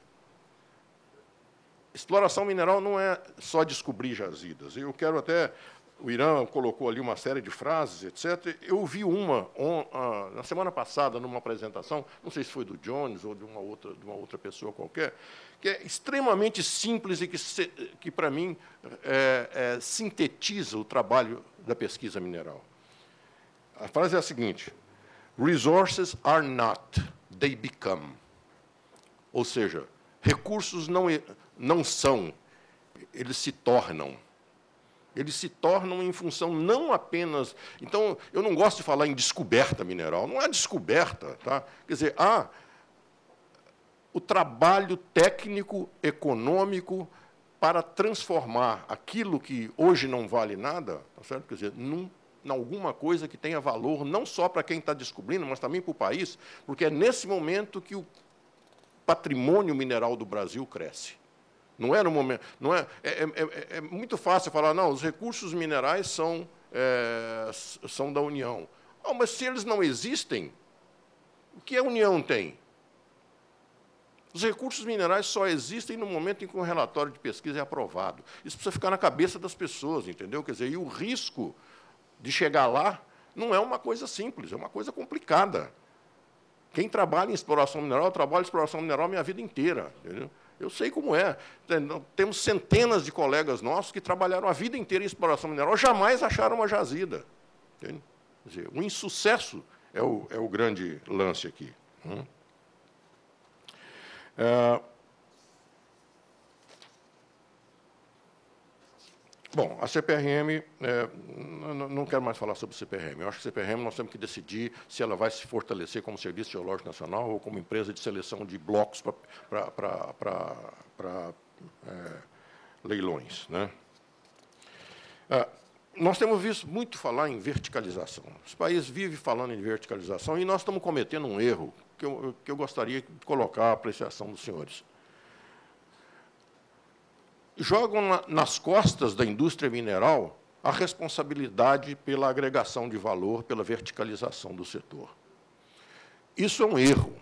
exploração mineral não é só descobrir jazidas. Eu quero até... O Irã colocou ali uma série de frases, etc. Eu vi uma na semana passada, numa apresentação, não sei se foi do Jones ou de uma outra pessoa qualquer, que é extremamente simples e que para mim, sintetiza o trabalho da pesquisa mineral. A frase é a seguinte: resources are not, they become. Ou seja, recursos não são, eles se tornam. Eles se tornam em função não apenas... Então, eu não gosto de falar em descoberta mineral. Não é descoberta. Tá? Quer dizer, há o trabalho técnico, econômico, para transformar aquilo que hoje não vale nada, tá certo? Quer dizer, em alguma coisa que tenha valor, não só para quem está descobrindo, mas também para o país, porque é nesse momento que o patrimônio mineral do Brasil cresce. Não é no momento. Não é muito fácil falar, não, os recursos minerais são da União. Oh, mas se eles não existem, o que a União tem? Os recursos minerais só existem no momento em que um relatório de pesquisa é aprovado. Isso precisa ficar na cabeça das pessoas, entendeu? Quer dizer, e o risco de chegar lá não é uma coisa simples, é uma coisa complicada. Quem trabalha em exploração mineral, eu trabalho em exploração mineral a minha vida inteira, entendeu? Eu sei como é. Temos centenas de colegas nossos que trabalharam a vida inteira em exploração mineral, jamais acharam uma jazida. Entende? Quer dizer, o insucesso é o grande lance aqui. Bom, a CPRM, não quero mais falar sobre a CPRM. Eu acho que a CPRM nós temos que decidir se ela vai se fortalecer como Serviço Geológico Nacional ou como empresa de seleção de blocos para leilões. Né? Nós temos visto muito falar em verticalização. Os países vivem falando em verticalização e nós estamos cometendo um erro que eu gostaria de colocar à apreciação dos senhores. Jogam nas costas da indústria mineral a responsabilidade pela agregação de valor, pela verticalização do setor. Isso é um erro.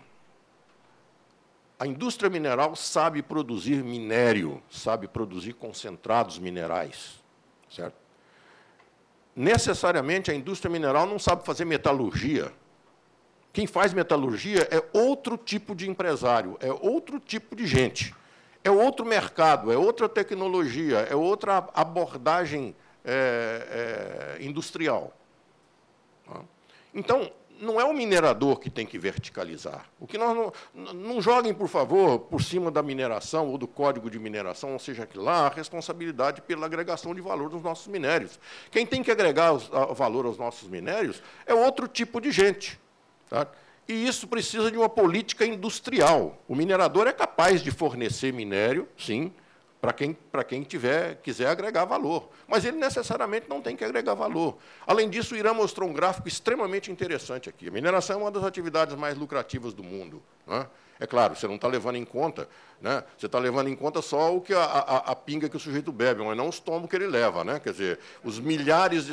A indústria mineral sabe produzir minério, sabe produzir concentrados minerais, certo? Necessariamente, a indústria mineral não sabe fazer metalurgia. Quem faz metalurgia é outro tipo de empresário, é outro tipo de gente. É outro mercado, é outra tecnologia, é outra abordagem industrial. Então, não é o minerador que tem que verticalizar. O que nós não joguem, por favor, por cima da mineração ou do código de mineração, ou seja, que lá, a responsabilidade pela agregação de valor dos nossos minérios. Quem tem que agregar valor aos nossos minérios é outro tipo de gente. Tá? E isso precisa de uma política industrial. O minerador é capaz de fornecer minério, sim, para quem quiser agregar valor. Mas ele necessariamente não tem que agregar valor. Além disso, o Irã mostrou um gráfico extremamente interessante aqui. A mineração é uma das atividades mais lucrativas do mundo. Né? É claro, você não está levando em conta, né? Você está levando em conta só o que a pinga que o sujeito bebe, mas não os tomos que ele leva. Né? Quer dizer, os milhares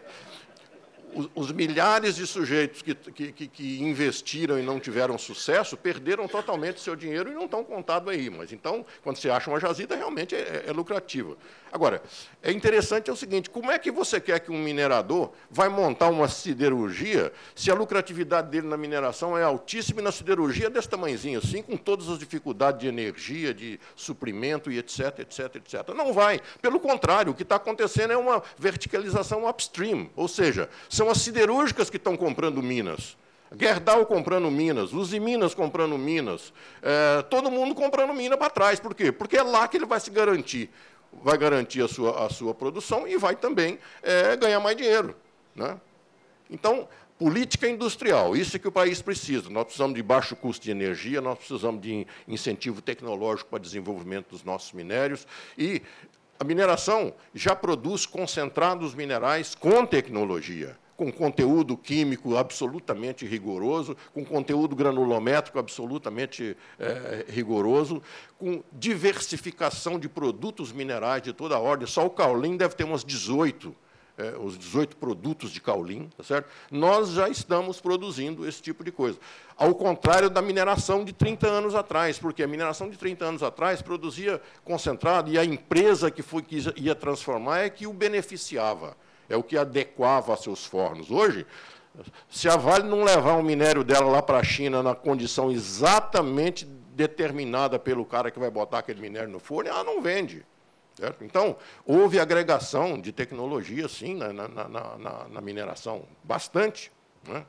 de sujeitos que investiram e não tiveram sucesso perderam totalmente o seu dinheiro e não estão contados aí. Mas, então, quando você acha uma jazida, realmente é lucrativa. Agora, é interessante o seguinte, como é que você quer que um minerador vai montar uma siderurgia se a lucratividade dele na mineração é altíssima e na siderurgia é desse tamanhozinho assim, com todas as dificuldades de energia, de suprimento e etc, etc, etc. Não vai. Pelo contrário, o que está acontecendo é uma verticalização upstream, ou seja, são as siderúrgicas que estão comprando minas. Gerdau comprando minas, Usiminas comprando minas, todo mundo comprando mina para trás. Por quê? Porque é lá que ele vai se garantir. Vai garantir a sua produção e vai também ganhar mais dinheiro. Né? Então, política industrial, isso é que o país precisa. Nós precisamos de baixo custo de energia, nós precisamos de incentivo tecnológico para o desenvolvimento dos nossos minérios e a mineração já produz concentrados minerais com tecnologia, com conteúdo químico absolutamente rigoroso, com conteúdo granulométrico absolutamente rigoroso, com diversificação de produtos minerais de toda a ordem. Só o caulim deve ter umas 18, os 18 produtos de caulim, tá certo? Nós já estamos produzindo esse tipo de coisa. Ao contrário da mineração de 30 anos atrás, porque a mineração de 30 anos atrás produzia concentrado, e a empresa que ia transformar é que o beneficiava, é o que adequava a seus fornos. Hoje, se a Vale não levar o minério dela lá para a China na condição exatamente determinada pelo cara que vai botar aquele minério no forno, ela não vende. Certo? Então, houve agregação de tecnologia, sim, na mineração, bastante. Né?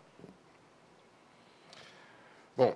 Bom,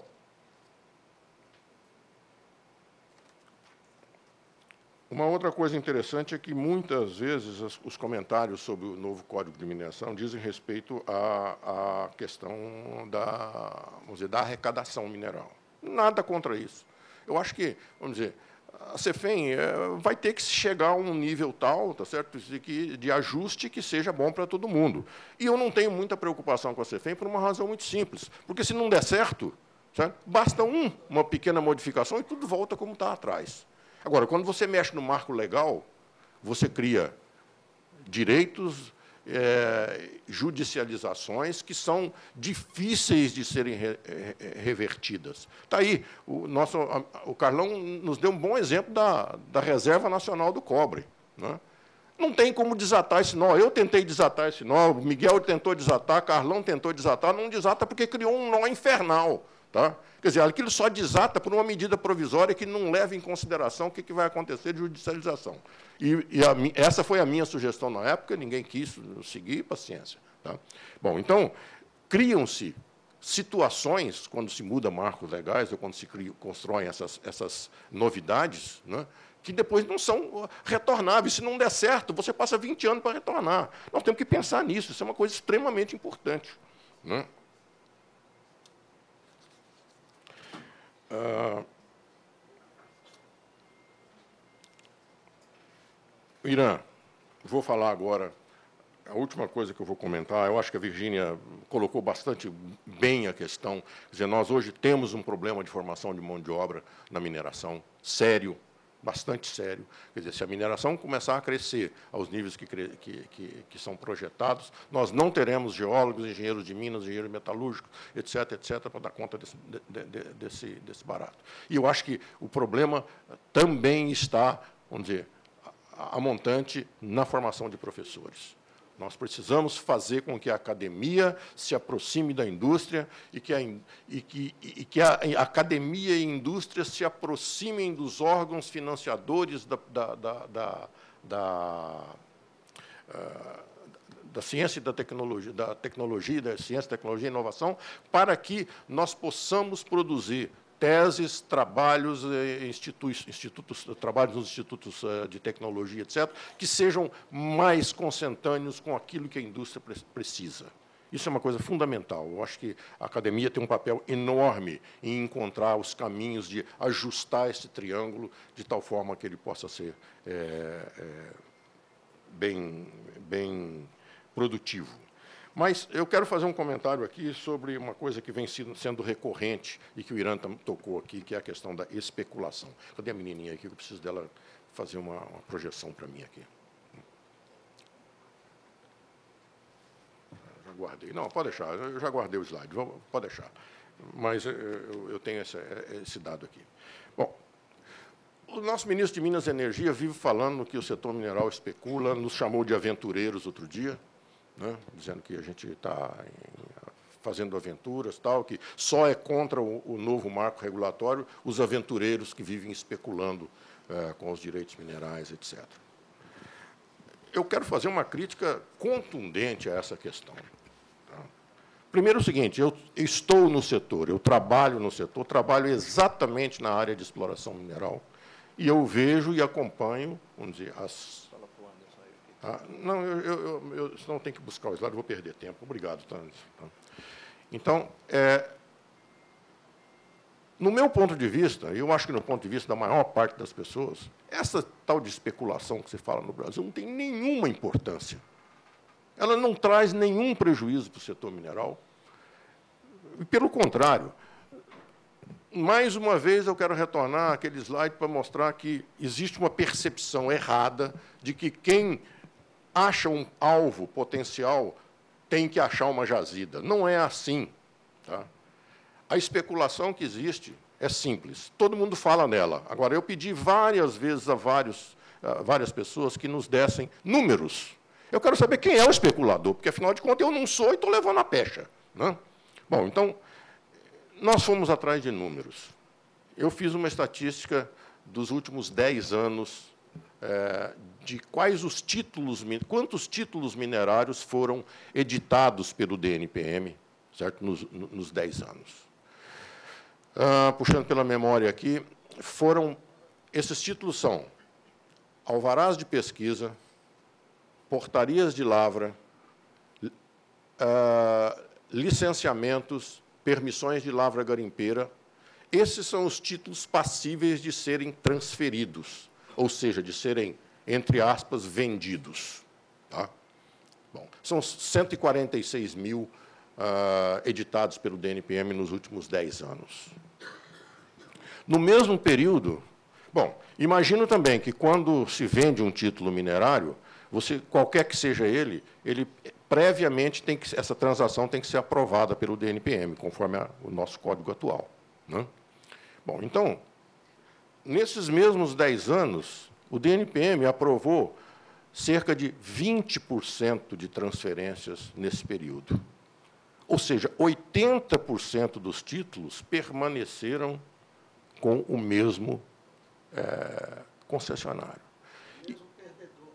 uma outra coisa interessante é que, muitas vezes, os comentários sobre o novo Código de Mineração dizem respeito à questão vamos dizer, da arrecadação mineral. Nada contra isso. Eu acho que, vamos dizer, a CEFEM vai ter que chegar a um nível tal, tá certo, de ajuste que seja bom para todo mundo. E eu não tenho muita preocupação com a CEFEM por uma razão muito simples, porque, se não der certo, certo, basta uma pequena modificação e tudo volta como está atrás. Agora, quando você mexe no marco legal, você cria direitos, judicializações que são difíceis de serem revertidas. Está aí, o Carlão nos deu um bom exemplo da Reserva Nacional do Cobre. Né? Não tem como desatar esse nó. Eu tentei desatar esse nó, o Miguel tentou desatar, Carlão tentou desatar, não desata porque criou um nó infernal. Tá? Quer dizer, aquilo só desata por uma medida provisória que não leva em consideração o que vai acontecer de judicialização. Essa foi a minha sugestão na época, ninguém quis seguir, paciência. Tá? Bom, então, criam-se situações, quando se muda marcos legais, ou quando se constroem essas novidades, né, que depois não são retornáveis. Se não der certo, você passa 20 anos para retornar. Nós temos que pensar nisso, isso é uma coisa extremamente importante. Né? Irã, vou falar agora, a última coisa que eu vou comentar, eu acho que a Virgínia colocou bastante bem a questão. Quer dizer, nós hoje temos um problema de formação de mão de obra na mineração, sério, bastante sério. Quer dizer, se a mineração começar a crescer aos níveis que são projetados, nós não teremos geólogos, engenheiros de minas, engenheiros metalúrgicos, etc., para dar conta desse barato. E eu acho que o problema também está, vamos dizer, a montante na formação de professores. Nós precisamos fazer com que a academia se aproxime da indústria e que a academia e a indústria se aproximem dos órgãos financiadores da ciência e da tecnologia, da ciência, tecnologia e inovação, para que nós possamos produzir teses, trabalhos, trabalhos nos institutos de tecnologia, etc., que sejam mais consentâneos com aquilo que a indústria precisa. Isso é uma coisa fundamental. Eu acho que a academia tem um papel enorme em encontrar os caminhos de ajustar esse triângulo de tal forma que ele possa ser bem produtivo. Mas eu quero fazer um comentário aqui sobre uma coisa que vem sendo recorrente e que o Irã tocou aqui, que é a questão da especulação. Cadê a menininha aqui? Eu preciso dela fazer uma projeção para mim aqui. Já guardei. Não, pode deixar. Eu já guardei o slide. Pode deixar. Mas eu tenho esse dado aqui. Bom, o nosso ministro de Minas e Energia vive falando que o setor mineral especula, nos chamou de aventureiros outro dia, né, dizendo que a gente está fazendo aventuras, tal, que só é contra o novo marco regulatório os aventureiros que vivem especulando com os direitos minerais, etc. Eu quero fazer uma crítica contundente a essa questão. Tá? Primeiro, o seguinte, eu estou no setor, eu trabalho no setor, trabalho exatamente na área de exploração mineral, e eu vejo e acompanho, vamos dizer, não, senão tem que buscar o slide, eu vou perder tempo. Obrigado, Tânia. Então, no meu ponto de vista, e eu acho que no ponto de vista da maior parte das pessoas, essa tal de especulação que se fala no Brasil não tem nenhuma importância. ela não traz nenhum prejuízo para o setor mineral. Pelo contrário, mais uma vez eu quero retornar àquele slide para mostrar que existe uma percepção errada de que quem acha um alvo potencial tem que achar uma jazida. Não é assim. Tá? A especulação que existe é simples. Todo mundo fala nela. Agora, eu pedi várias vezes a várias pessoas que nos dessem números. Eu quero saber quem é o especulador, porque, afinal de contas, eu não sou e estou levando a pecha. Né? Bom, então, nós fomos atrás de números. Eu fiz uma estatística dos últimos 10 anos de quantos títulos minerários foram editados pelo DNPM, certo? Nos 10 anos. Puxando pela memória aqui, esses títulos são alvarás de pesquisa, portarias de lavra, licenciamentos, permissões de lavra garimpeira. Esses são os títulos passíveis de serem transferidos, ou seja, de serem, entre aspas, vendidos. Tá? Bom, são 146 mil editados pelo DNPM nos últimos 10 anos. No mesmo período, bom, imagino também que, quando se vende um título minerário, qualquer que seja ele previamente essa transação tem que ser aprovada pelo DNPM, conforme o nosso código atual. Né? Bom, então, nesses mesmos 10 anos, o DNPM aprovou cerca de 20% de transferências nesse período. Ou seja, 80% dos títulos permaneceram com o mesmo concessionário. O mesmo perdedor.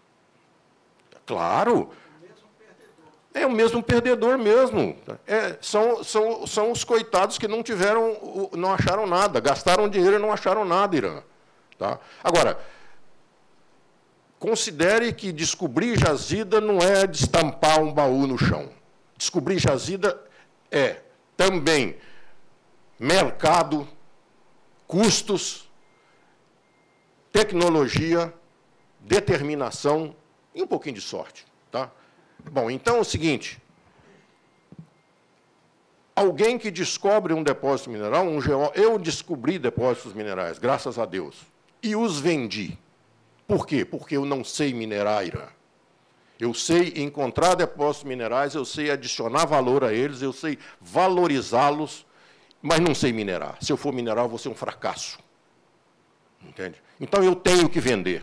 Claro. É o mesmo perdedor mesmo. São os coitados que não acharam nada, gastaram dinheiro e não acharam nada, Irã. Tá? Agora, considere que descobrir jazida não é destampar um baú no chão. Descobrir jazida é também mercado, custos, tecnologia, determinação e um pouquinho de sorte. Tá? Bom, então é o seguinte, alguém que descobre um depósito mineral, eu descobri depósitos minerais, graças a Deus, e os vendi. Por quê? Porque eu não sei minerar, Irã. Eu sei encontrar depósitos minerais, eu sei adicionar valor a eles, eu sei valorizá-los, mas não sei minerar. Se eu for minerar, eu vou ser um fracasso. Entende? Então, eu tenho que vender.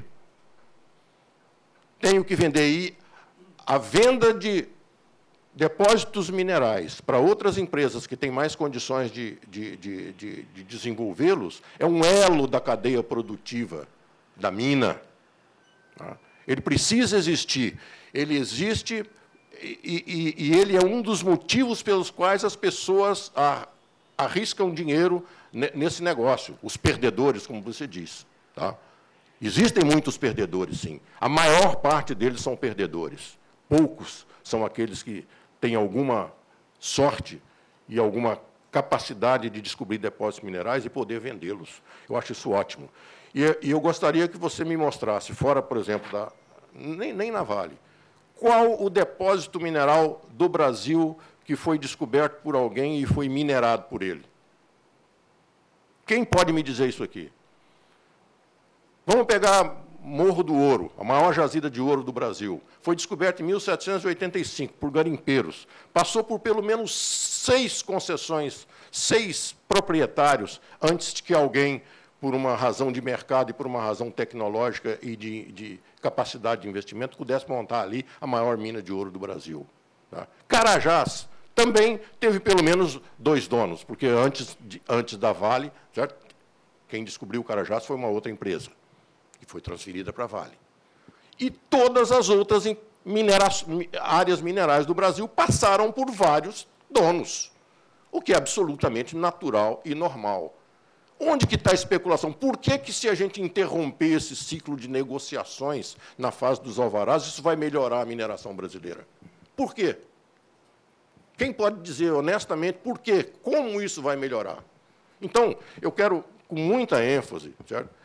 Tenho que vender. E a venda de depósitos minerais para outras empresas que têm mais condições de desenvolvê-los é um elo da cadeia produtiva da mina. Ele precisa existir. Ele existe e ele é um dos motivos pelos quais as pessoas arriscam dinheiro nesse negócio, os perdedores, como você diz. Tá? Existem muitos perdedores, sim. A maior parte deles são perdedores. Poucos são aqueles que têm alguma sorte e alguma capacidade de descobrir depósitos minerais e poder vendê-los. Eu acho isso ótimo. E eu gostaria que você me mostrasse, fora, por exemplo, nem na Vale, qual o depósito mineral do Brasil que foi descoberto por alguém e foi minerado por ele. Quem pode me dizer isso aqui? Vamos pegar Morro do Ouro, a maior jazida de ouro do Brasil. Foi descoberto em 1785 por garimpeiros. Passou por pelo menos 6 concessões, 6 proprietários, antes de que alguém, por uma razão de mercado e por uma razão tecnológica e de capacidade de investimento, pudesse montar ali a maior mina de ouro do Brasil. Tá? Carajás também teve pelo menos 2 donos, porque antes da Vale, certo? Quem descobriu o Carajás foi uma outra empresa, que foi transferida para a Vale. E todas as outras áreas minerais do Brasil passaram por vários donos, o que é absolutamente natural e normal. Onde que está a especulação? Por que, se a gente interromper esse ciclo de negociações na fase dos alvarás, isso vai melhorar a mineração brasileira? Por quê? Quem pode dizer honestamente por quê? Como isso vai melhorar? Então, eu quero, com muita ênfase, certo?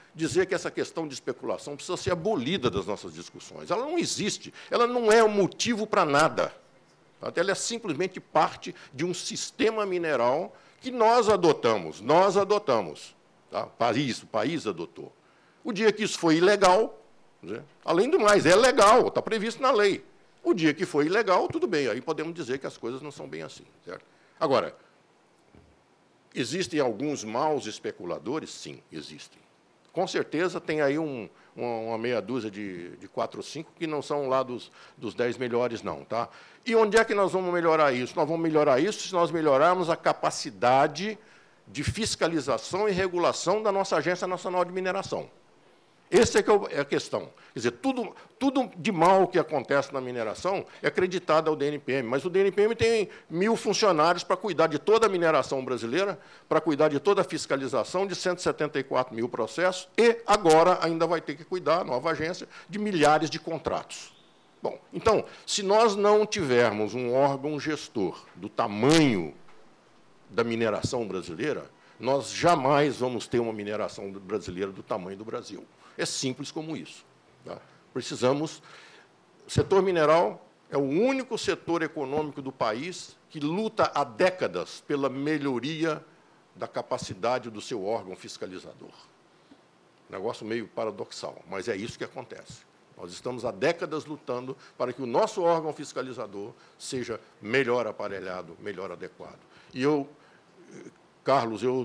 dizer que essa questão de especulação precisa ser abolida das nossas discussões. Ela não existe, ela não é um motivo para nada. Ela é simplesmente parte de um sistema mineral que nós adotamos. Tá? O país adotou. O dia que isso foi ilegal, né? Além do mais, é legal, está previsto na lei. O dia que foi ilegal, tudo bem, aí podemos dizer que as coisas não são bem assim. Certo? Agora, existem alguns maus especuladores? Sim, existem. Com certeza tem aí uma meia dúzia de 4 ou 5 que não são lá dos 10 melhores, não. Tá? E onde é que nós vamos melhorar isso? Nós vamos melhorar isso se nós melhorarmos a capacidade de fiscalização e regulação da nossa Agência Nacional de Mineração. Essa é a questão. Quer dizer, tudo de mal que acontece na mineração é acreditado ao DNPM, mas o DNPM tem 1.000 funcionários para cuidar de toda a mineração brasileira, para cuidar de toda a fiscalização de 174 mil processos e agora ainda vai ter que cuidar, a nova agência, de milhares de contratos. Bom, então, se nós não tivermos um órgão gestor do tamanho da mineração brasileira, nós jamais vamos ter uma mineração brasileira do tamanho do Brasil. É simples como isso. Tá? Precisamos... O setor mineral é o único setor econômico do país que luta há décadas pela melhoria da capacidade do seu órgão fiscalizador. Negócio meio paradoxal, mas é isso que acontece. Nós estamos há décadas lutando para que o nosso órgão fiscalizador seja melhor aparelhado, melhor adequado. E Carlos, eu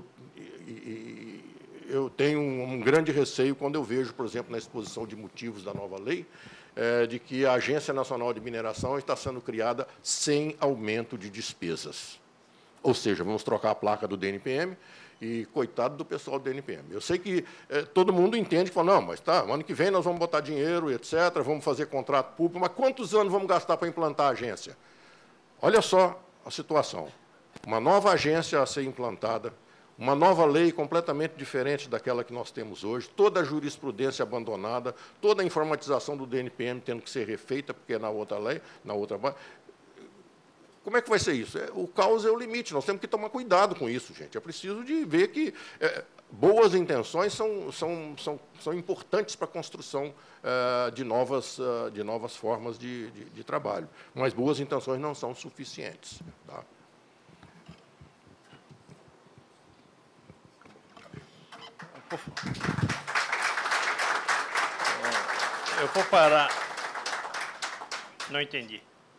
tenho um grande receio quando eu vejo, por exemplo, na exposição de motivos da nova lei, de que a Agência Nacional de Mineração está sendo criada sem aumento de despesas. Ou seja, vamos trocar a placa do DNPM e coitado do pessoal do DNPM. Eu sei que todo mundo entende que fala, não, mas tá, ano que vem nós vamos botar dinheiro, etc., vamos fazer contrato público, mas quantos anos vamos gastar para implantar a agência? Olha só a situação. Uma nova agência a ser implantada, uma nova lei completamente diferente daquela que nós temos hoje, toda a jurisprudência abandonada, toda a informatização do DNPM tendo que ser refeita, porque é na outra lei, na outra... Como é que vai ser isso? O caos é o limite, nós temos que tomar cuidado com isso, gente. É preciso de ver que boas intenções são importantes para a construção de novas formas de trabalho, mas boas intenções não são suficientes. Tá? Eu vou parar. Não entendi.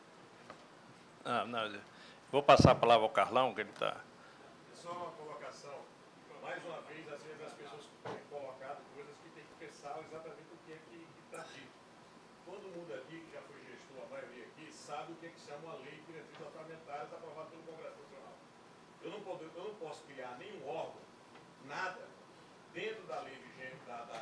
Não, vou passar a palavra ao Carlão, que ele está... Só uma colocação. Mais uma vez, às vezes as pessoas têm colocado coisas que têm que pensar exatamente o que é que está dito. Todo mundo aqui, que já foi gestor, a maioria aqui, sabe o que é que chama uma lei de diretrizes orçamentárias aprovada pelo Congresso Nacional. Eu não posso criar nenhum órgão, nada, dentro da lei vigente,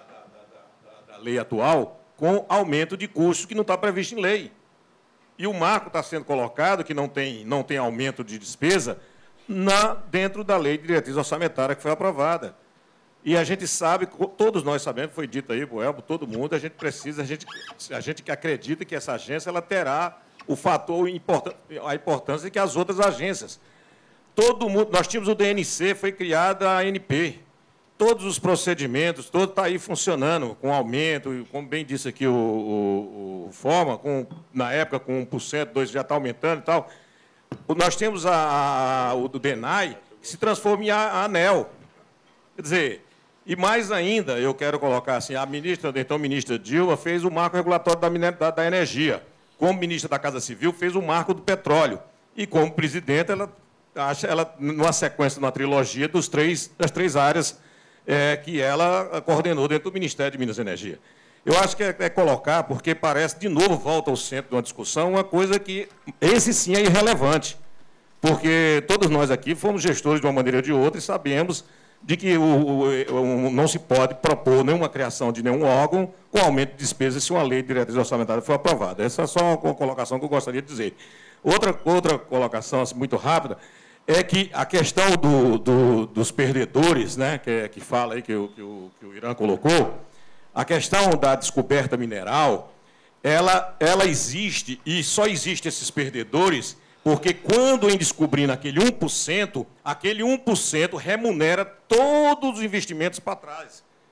da lei atual, com aumento de custos que não está previsto em lei. E o marco está sendo colocado, que não tem aumento de despesa, dentro da lei de diretriz orçamentária que foi aprovada. E a gente sabe, todos nós sabemos, foi dito aí, Boelbo, todo mundo, a gente que acredita que essa agência ela terá o fator, a importância que as outras agências. Todo mundo, nós tínhamos o DNC, foi criada a ANP. Todos os procedimentos, todo está aí funcionando, com aumento, como bem disse aqui o Forma, na época com 1%, 2% já está aumentando e tal. Nós temos o DENAI, que se transforma em ANEEL. Quer dizer, e mais ainda, eu quero colocar assim, a ministra Dilma fez o marco regulatório da energia. Como ministra da Casa Civil, fez o marco do petróleo. E como presidente, ela numa sequência, numa trilogia das três áreas que ela coordenou dentro do Ministério de Minas e Energia. Eu acho que é colocar, porque parece, de novo, volta ao centro de uma discussão, uma coisa que, esse sim é irrelevante, porque todos nós aqui fomos gestores de uma maneira ou de outra e sabemos de que não se pode propor nenhuma criação de nenhum órgão com aumento de despesas se uma lei de diretriz orçamentária for aprovada. Essa é só uma colocação que eu gostaria de dizer. Outra colocação assim, muito rápida, é que a questão dos perdedores, né, que fala aí, que o Irã colocou, a questão da descoberta mineral, ela existe, e só existem esses perdedores, porque quando em descobrindo aquele 1% remunera todos os investimentos para trás.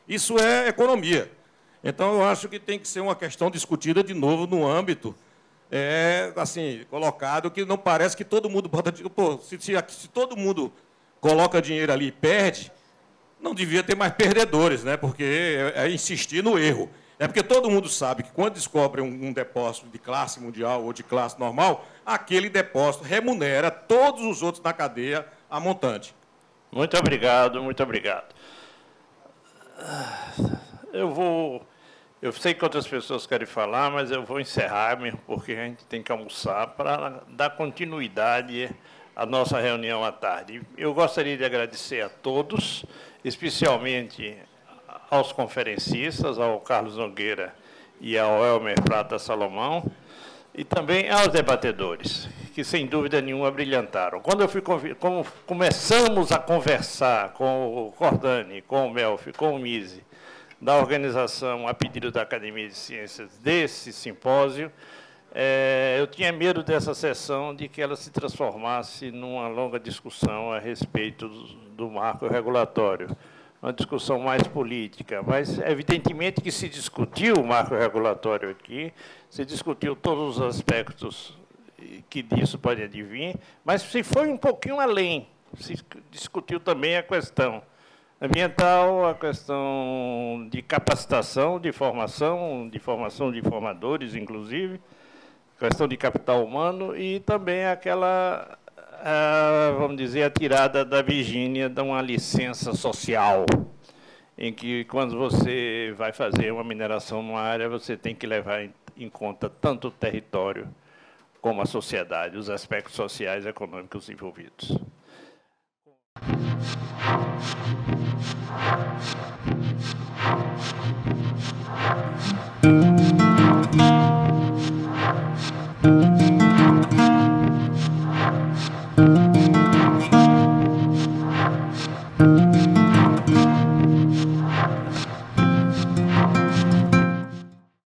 Isso é economia. Então, eu acho que tem que ser uma questão discutida de novo no âmbito assim, colocado, que não parece que todo mundo bota... Pô, se todo mundo coloca dinheiro ali e perde, não devia ter mais perdedores, né? Porque é insistir no erro. É porque todo mundo sabe que quando descobre um depósito de classe mundial ou de classe normal, aquele depósito remunera todos os outros na cadeia a montante. Muito obrigado, muito obrigado. Eu sei que outras pessoas querem falar, mas eu vou encerrar mesmo, porque a gente tem que almoçar para dar continuidade à nossa reunião à tarde. Eu gostaria de agradecer a todos, especialmente aos conferencistas, ao Carlos Nogueira e ao Elmer Prata Salomão, e também aos debatedores, que, sem dúvida nenhuma, brilhantaram. Quando começamos a conversar com o Cordani, com o Melfi, com o Mise, da organização, a pedido da Academia de Ciências, desse simpósio, eu tinha medo dessa sessão de que ela se transformasse numa longa discussão a respeito do marco regulatório, uma discussão mais política, mas, evidentemente, que se discutiu o marco regulatório aqui, se discutiu todos os aspectos que disso podem advir, mas se foi um pouquinho além, se discutiu também a questão ambiental, a questão de capacitação, de formação de formadores, inclusive, a questão de capital humano e também aquela, vamos dizer, a tirada da Virgínia de uma licença social, em que, quando você vai fazer uma mineração numa área, você tem que levar em conta tanto o território como a sociedade, os aspectos sociais e econômicos envolvidos.